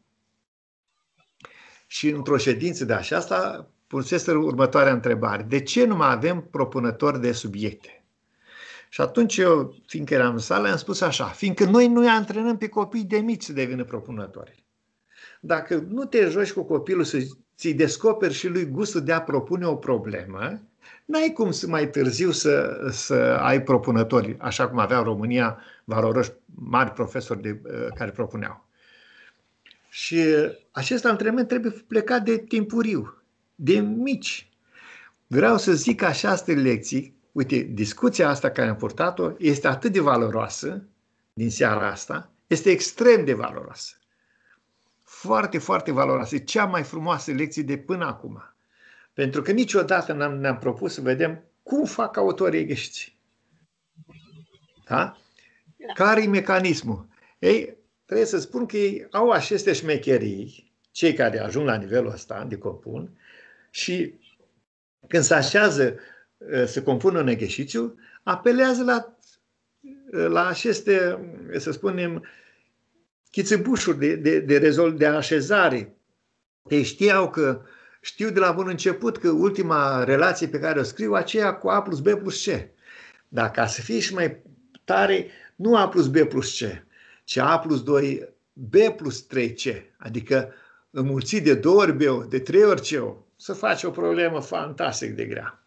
și într-o ședință de aceasta pusese următoarea întrebare. De ce nu mai avem propunători de subiecte? Și atunci eu, fiindcă eram în sală, am spus așa, fiindcă noi nu îi antrenăm pe copii de mici să devină propunători. Dacă nu te joci cu copilul să ți descoperi și lui gustul de a propune o problemă, n-ai cum să mai târziu să ai propunători, așa cum avea România valoroși mari profesori care propuneau. Și acest antrenament trebuie plecat de timpuriu, de mici. Vreau să zic că această lecție, uite, discuția asta care am purtat-o este atât de valoroasă din seara asta, este extrem de valoroasă. Foarte, foarte valoroasă. E cea mai frumoasă lecție de până acum. Pentru că niciodată ne-am propus să vedem cum fac autorii greșiți. Da? Care e mecanismul? Ei, trebuie să spun că ei au aceste șmecherii, cei care ajung la nivelul ăsta de compun, și când se așează să compună un exercițiu, apelează la aceste, să spunem, chițăbușuri de așezare. Ei știu de la bun început că ultima relație pe care o scriu, aceea cu A plus B plus C. Dar ca să fie și mai tare, nu A plus B plus C, ci A plus 2 B plus 3C. Adică înmulțit de 2 ori B, de 3 ori C, să faci o problemă fantastic de grea.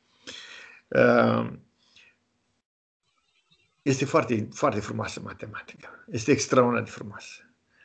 Este foarte, foarte frumoasă matematica. Este extraordinar de frumoasă.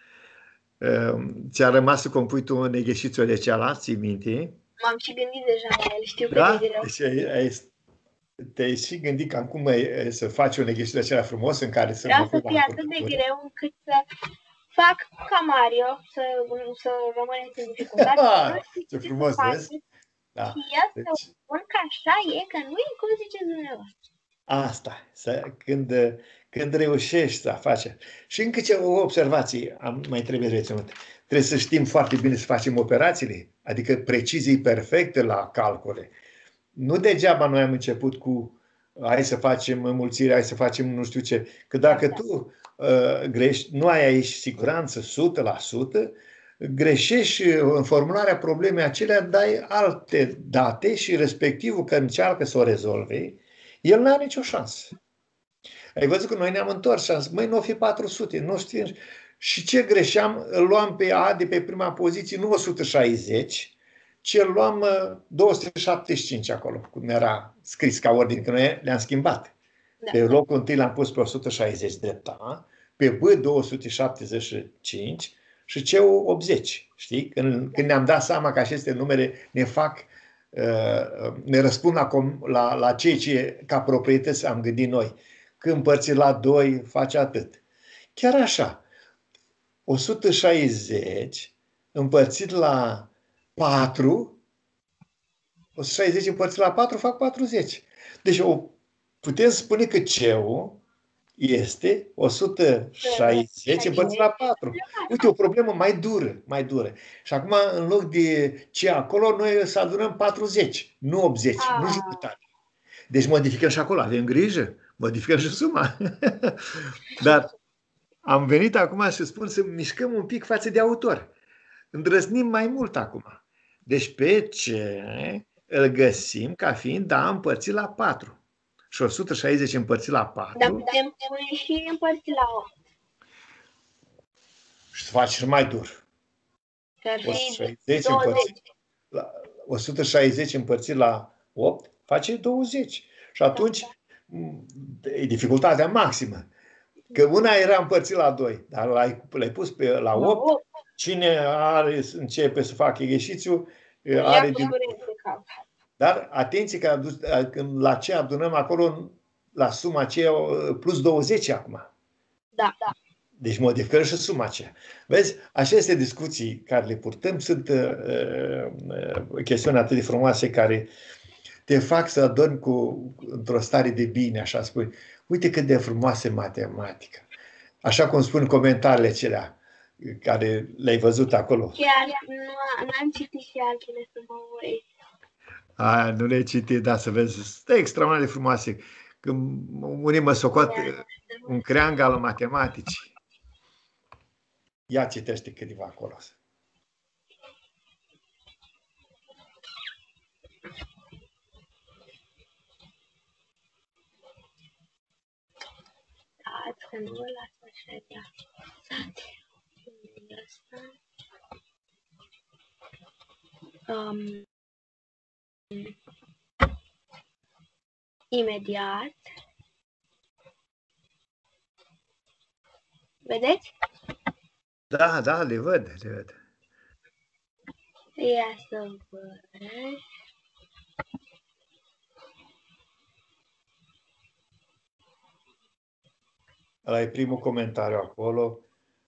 Ți-a rămas să compui tu un exercițiu de cealaltă, ții minte? M-am și gândit deja la el, știu Da? cât de greu. Deci te-ai și gândit că acum să faci un exercițiu acela frumos în care să Vreau să fie atât de greu încât să fac ca Mario, să rămâneți în dificultate. Ce frumos, vezi? Da. Și el să Deci, spun că așa e, că nu e cum ziceți dumneavoastră. asta, când reușești să faci. Și încă o observație mai trebuie reținut. Trebuie să știm foarte bine să facem operațiile, adică precizii perfecte la calcule. Nu degeaba noi am început cu hai să facem înmulțire, hai să facem nu știu ce. Că dacă tu grești, nu ai aici siguranță 100%, greșești în formularea problemei acelea, dai alte date și respectivul că încearcă să o rezolve, el nu are nicio șansă. Ai văzut că noi ne-am întors și am zis, măi, nu o fi 400, nu știu. Și ce greșeam? Îl luam pe A de pe prima poziție, nu 160, ci îl luam 275 acolo, cum era scris ca ordine, că noi le-am schimbat. Da. Pe locul întâi l-am pus pe 160 drept A, pe B 275 și C 80. Știi? Când ne-am dat seama că aceste numere ne răspund la ceea ce ca proprietăți am gândit noi. Când împărțit la 2 face atât. Chiar așa, 160 împărțit la 4, 160 împărțit la 4 fac 40. Deci putem spune că C-ul este 160 împărțit la 4. Uite, o problemă mai dură. Și acum, în loc de ce acolo, noi să adunăm 40, nu 80, nu jumătate. Deci modificăm și acolo, avem grijă, modificăm și suma. Dar am venit acum să spun să mișcăm un pic față de autor. Îndrăznim mai mult acum. Deci pe ce îl găsim ca fiind A împărțit la 4. Și 160 împărțit la 4. Dar putem pune și împărțit la 8. Și să faci și mai dur. 160 împărțit la 8 face 20. Și atunci e dificultatea maximă. Că una era împărțit la 2, dar l-ai pus la 8. Cine începe să facă exercițiu are din... Dar atenție că la ce adunăm acolo, la suma aceea, plus 20 acum. Da. Deci modificăm și suma aceea. Vezi, aceste discuții care le purtăm sunt chestiuni atât de frumoase care te fac să adormi într-o stare de bine, așa spui. Uite cât de frumoasă matematică. Așa cum spun comentariile acelea care le-ai văzut acolo. Chiar n-am citit și altele să mă uit. Nu le-ai citit, dar să vezi, sunt extraordinar de frumoase. Când unii mă socot un creang al matematicii. Ia citește câteva acolo. imediat, că nu îl las așa de asta. Imediat. Vedeți? Da, da, le văd, le văd. Ia să văd. Ăla e primul comentariu acolo.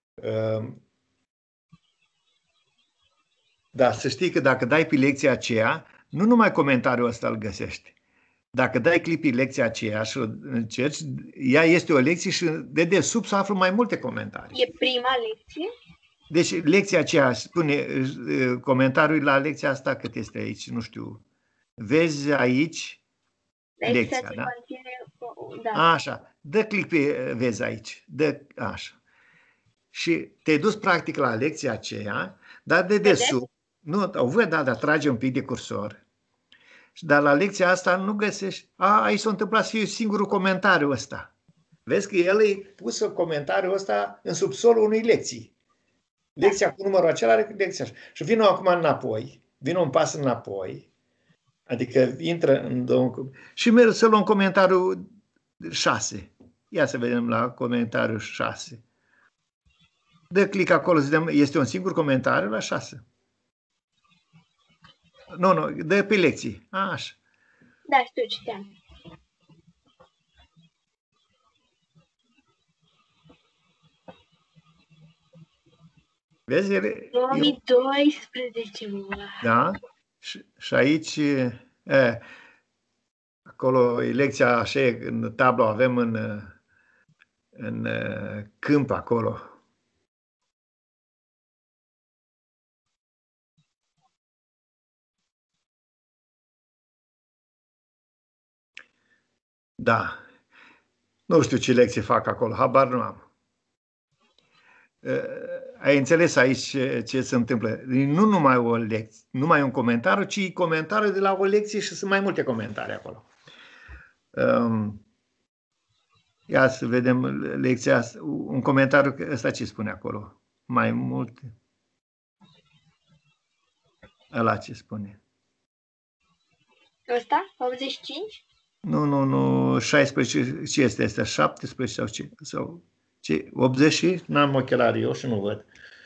Da, să știi că dacă dai pe lecția aceea, nu numai comentariul ăsta îl găsești. Dacă dai click pe lecția aceea și o încerci, ea este o lecție și de desubt să află mai multe comentarii. E prima lecție? Deci lecția aceea spune, comentariul la lecția asta cât este aici, nu știu. Vezi aici lecția, da? Da. Așa, dă click pe vezi aici, dă așa. Și te-ai dus practic la lecția aceea, dar de desubt, nu, o văd, da, dar trage un pic de cursor. Dar la lecția asta nu găsești, aici s-a întâmplat să fie singurul comentariu ăsta. Vezi că el e pus comentariul ăsta în subsolul unei lecții. Lecția cu numărul acela are lecția așa. Și vină acum înapoi, vină un pas înapoi, adică intră în și merg să luăm comentariul 6. Ia să vedem la comentariul 6. Dă click acolo, să vedem, este un singur comentariu la 6. Nu, dă pe lecții. Așa. Da, știu, citeam. Vezi? 2012, Da? Și aici, acolo e lecția așa, în tablă avem în câmp acolo. Da. Nu știu ce lecție fac acolo, habar nu am. Ai înțeles aici ce se întâmplă? Nu numai o lecție, numai un comentariu, ci comentariu de la o lecție și sunt mai multe comentarii acolo. Ia să vedem lecția asta, un comentariu ăsta ce spune acolo. Mai multe. Ăla ce spune. Ăsta? 85? Nu, 16, ce este asta? 17 sau ce? Sau ce? 80 și? N-am ochelari eu și nu văd.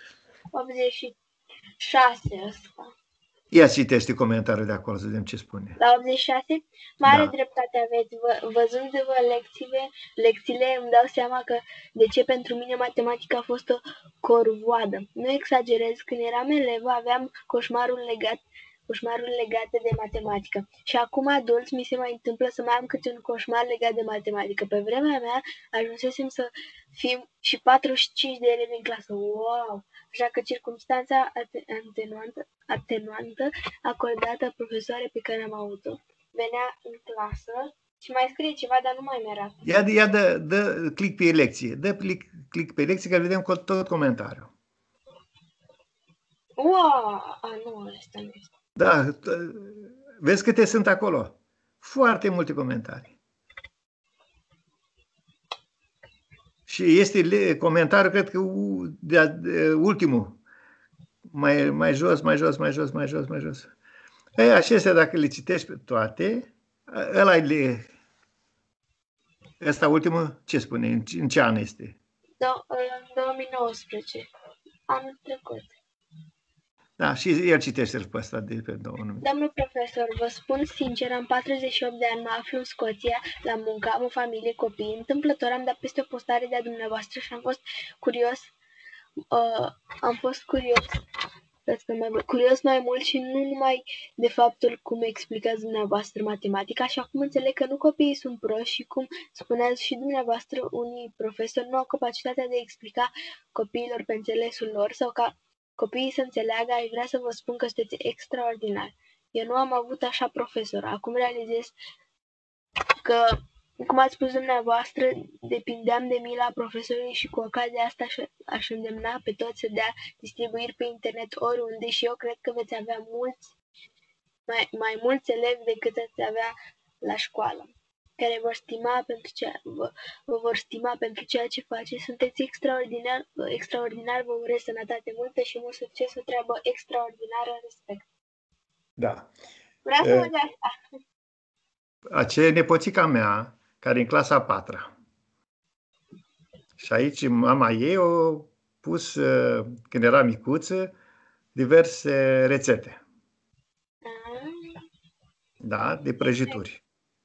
86 ăsta. Ia citește comentariul de acolo să vedem ce spune. La 86? Mare dreptate aveți. Văzându-vă lecțiile, îmi dau seama că de ce pentru mine matematica a fost o corvoadă. Nu exagerez, când eram elevă aveam coșmarul legate de matematică. Și acum adult mi se mai întâmplă să mai am câte un coșmar legat de matematică. Pe vremea mea ajunsesem să fim și 45 de elevi în clasă. Wow! Așa că circumstanța atenuantă acordată profesoare pe care am avut-o venea în clasă și mai scrie ceva, dar nu mai mi-arată. Ia dă click pe lecție. Dă click pe lecție că vedem tot comentariul. Wow! Nu, ăsta nu este. Da, vezi câte sunt acolo? Foarte multe comentarii. Și este comentariul, cred că ultimul. Mai jos. Ei, acestea, dacă le citești pe toate, ăsta ultimul, ce spune? În ce an este? În 2019. Anul trecut. Da, și el citește-l pe ăsta de pe 2000. Domnul profesor, vă spun sincer, am 48 de ani, mă aflu în Scoția, la muncă, am o familie, copii. Întâmplător am dat peste o postare de-a dumneavoastră și am fost curios mai mult și nu numai de faptul cum explicați dumneavoastră matematica, și acum înțeleg că nu copiii sunt proști și, cum spuneați și dumneavoastră, unii profesori nu au capacitatea de a explica copiilor pe înțelesul lor sau ca copiii să înțeleagă. Aș vrea să vă spun că sunteți extraordinar. Eu nu am avut așa profesor. Acum realizez că, cum ați spus dumneavoastră, depindeam de mila profesorului și cu ocazia asta aș îndemna pe toți să dea distribuiri pe internet oriunde și eu cred că veți avea mai mulți elevi decât ați avea la școală. care vă vor stima pentru ceea ce faceți. Sunteți extraordinar, vă urez sănătate multă și mult succes, o treabă extraordinară, respect. Da. Vreau să văd asta. Aceea e nepoțica mea, care e în clasa a 4-a. Și aici mama ei a pus, când era micuță, diverse rețete. Da, de prăjituri.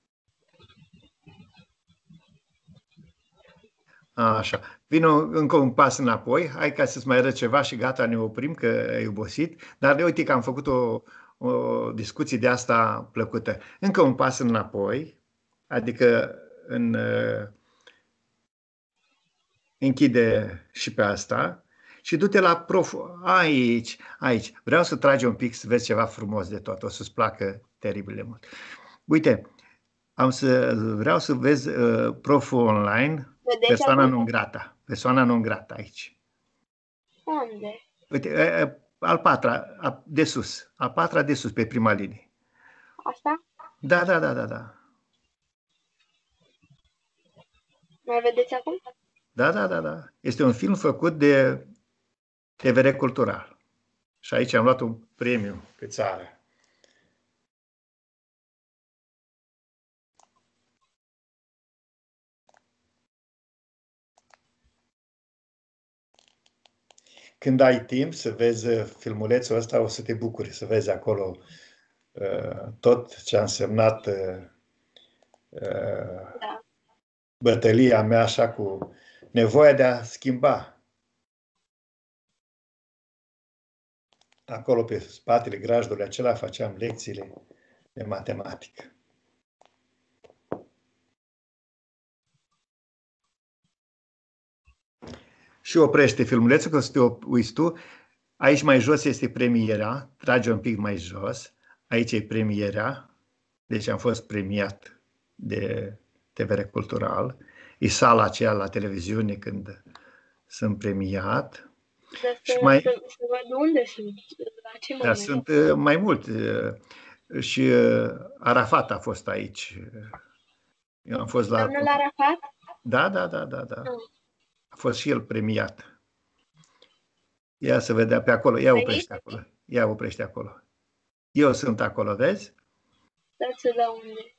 Așa. Vino încă un pas înapoi. Hai ca să-ți mai arăt ceva și gata, ne oprim, că e obosit. Dar uite că am făcut o discuție de asta plăcută. Încă un pas înapoi, adică închide și pe asta și du-te la prof. Aici. Vreau să tragi un pic să vezi ceva frumos de tot. O să-ți placă teribil de mult. Uite, vreau să vezi proful online, persoana non grata aici. Unde? Uite, al 4-a, de sus. Al 4-a de sus, pe prima linie. Asta? Da. Mai vedeți acum? Da. Este un film făcut de TVR Cultural. Și aici am luat un premiu pe țară. Când ai timp să vezi filmulețul ăsta, o să te bucuri să vezi acolo tot ce a însemnat bătălia mea așa cu nevoia de a schimba. Acolo pe spatele grajdului acela făceam lecțiile de matematică. Și oprește filmulețul, că să te uiți tu. Aici mai jos este premiera, trage un pic mai jos. Aici e premiera, deci am fost premiat de TVR Cultural. E sala aceea la televiziune când sunt premiat. Să văd unde sunt, la ce moment? Sunt mai mult. Și Arafat a fost aici. Eu am fost la... Domnul Arafat? Da. A fost și el premiat. Ia să vedea pe acolo. Ia oprește acolo. Eu sunt acolo, vezi? Dați să dau unde.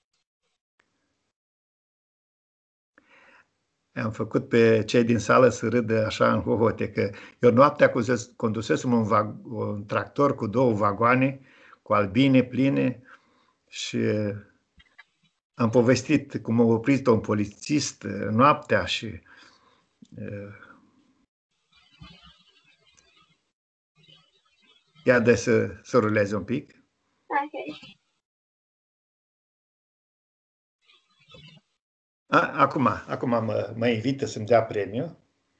Am făcut pe cei din sală să râdă așa în hohote, că eu noaptea condusesem un tractor cu 2 vagoane, cu albine pline și am povestit cum a oprit un polițist noaptea și ia de să ruleze un pic. Ok. Acum mă invită să-mi dea premiu.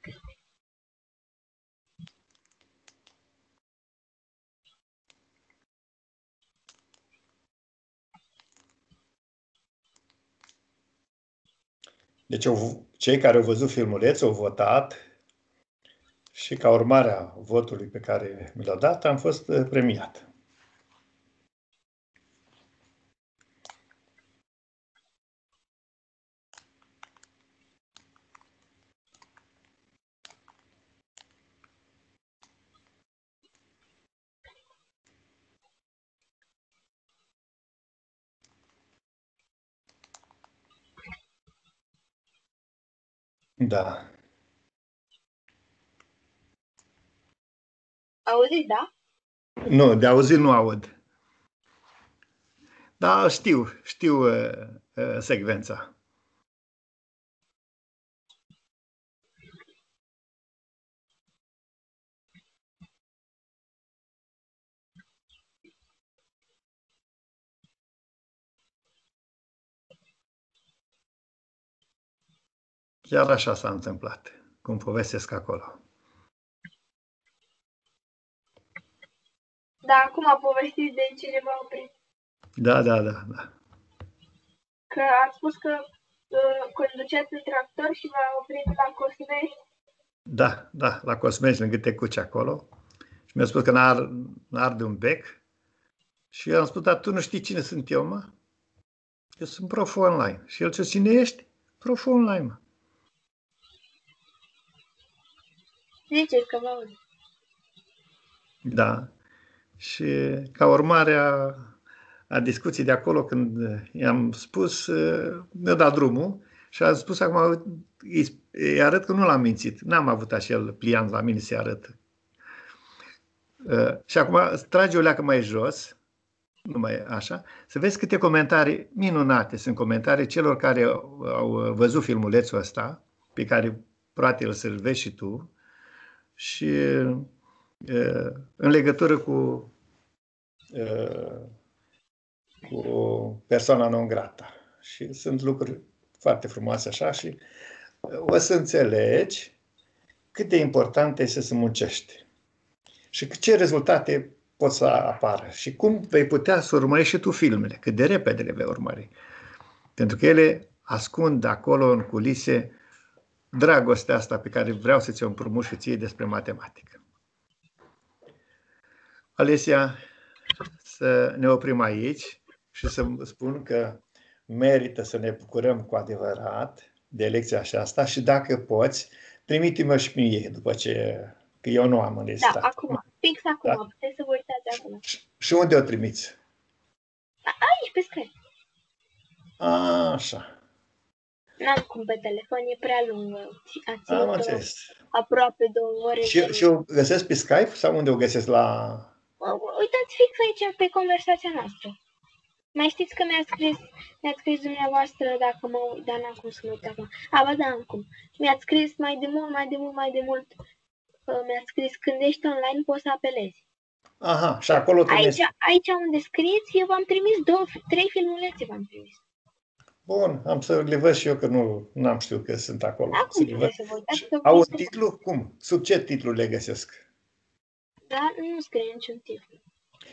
Deci cei care au văzut filmulețul au votat și ca urmare a votului pe care mi l-au dat, am fost premiat. Da. Auzi, da? Nu, de auzit nu aud. Da, știu secvența. Chiar așa s-a întâmplat, cum povestesc acolo. Da, acum a povestit de cineva oprit. Da. Că ați spus că conduceați un tractor și v-a oprit la Cosmești. Da, la Cosmești, lângă Tecuci acolo. Și mi-a spus că n-arde un bec. Și eu am spus, dar tu nu știi cine sunt eu, mă? Eu sunt prof online. Și el ce cine ești? Prof online, mă. Ziceți că vă aud. Da. Și ca urmare a discuției de acolo, când i-am spus, mi-a dat drumul și am spus acum, îi arăt că nu l-am mințit. N-am avut acel pliant la mine să-i arăt. Și acum trage o leacă mai jos, numai așa, să vezi câte comentarii minunate sunt comentarii celor care au văzut filmulețul ăsta, pe care poate îl să-l vezi și tu, și în legătură cu persoana non grata. Și sunt lucruri foarte frumoase așa și o să înțelegi cât de important este să muncești și ce rezultate pot să apară și cum vei putea să urmărești și tu filmele, cât de repede le vei urmări. Pentru că ele ascund acolo în culise dragostea asta pe care vreau să ți-o împrumut și ție despre matematică. Alesia, să ne oprim aici și să spun că merită să ne bucurăm cu adevărat de lecția aceasta și dacă poți, trimite-mă și mie după ce, că eu nu am înregistrat. Da, acum, fix acum, Da? puteți să vă uitați acum. Și unde o trimiți? Aici, pe Skype. Așa. N-am cum pe telefon, e prea lungă. Am înțeles. Aproape 2 ore. Și o găsesc pe Skype sau unde o găsesc la... Uitați fix aici pe conversația noastră. Mai știți că mi-ați scris dumneavoastră dacă mă uit, dar n-am cum să mă uit acum. Ba da, am cum. Mi-ați scris mai de mult. Mi-ați scris când ești online poți să apelezi. Aha, și acolo aici unde scrieți, eu v-am trimis 3 filmulețe v-am trimis. Bun, am să le văd și eu că nu am știut că sunt acolo. Acum puteți să vă uitați. Au un titlu? Cum? Sub ce titlu le găsesc? Da, nu scrie niciun titlu.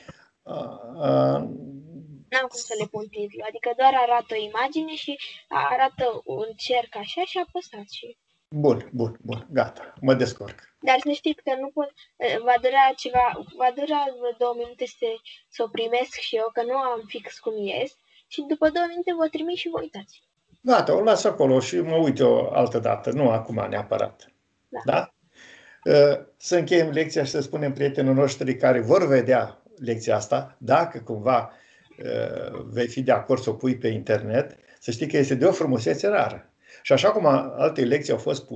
N-am cum să le pun titlu, adică doar arată o imagine și arată un cerc așa și apăsați și... Bun, gata, mă descurc. Dar să știți că nu pot, va dura 2 minute să o primesc și eu, că nu am fix cum ies, și după 2 minute vă trimit și vă uitați. Gata, o las acolo și mă uit o altă dată, nu acum neapărat. Da? Să încheiem lecția și să spunem prietenilor noștri care vor vedea lecția asta, dacă cumva vei fi de acord să o pui pe internet, să știi că este de o frumusețe rară. Și așa cum alte lecții au fost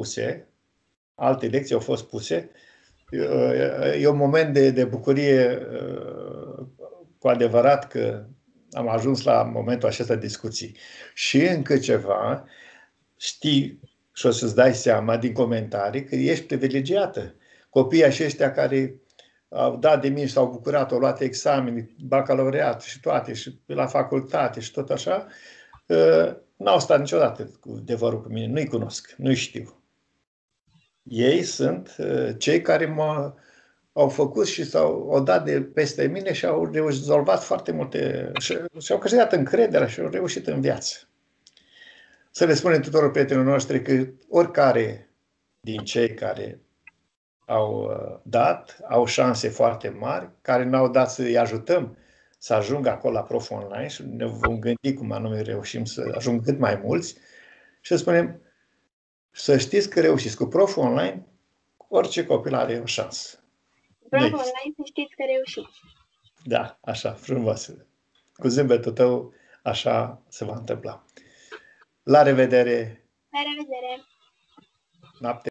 puse, e un moment de bucurie cu adevărat că am ajuns la momentul acesta de discuții. Și încă ceva, știi și o să-ți dai seama din comentarii că ești privilegiată. Copiii aceștia care au dat de mine și s-au bucurat, au luat examene, bacalaureat și toate, și la facultate și tot așa, n-au stat niciodată de vorbă cu mine, nu-i cunosc, nu-i știu. Ei sunt cei care au făcut și au dat de peste mine și au rezolvat foarte multe, și-au câștigat încrederea și au reușit în viață. Să le spunem tuturor prietenilor noștri că oricare din cei care au dat, au șanse foarte mari, care n-au dat să-i ajutăm să ajungă acolo la Prof Online și ne vom gândi cum anume reușim să ajungă cât mai mulți și să spunem, să știți că reușiți cu Prof Online, orice copil are o șansă. Prof Online, să știți că reușiți. Da, așa, frumos. Cu zâmbetul tău, așa se va întâmpla. La revedere! La revedere! Noapte!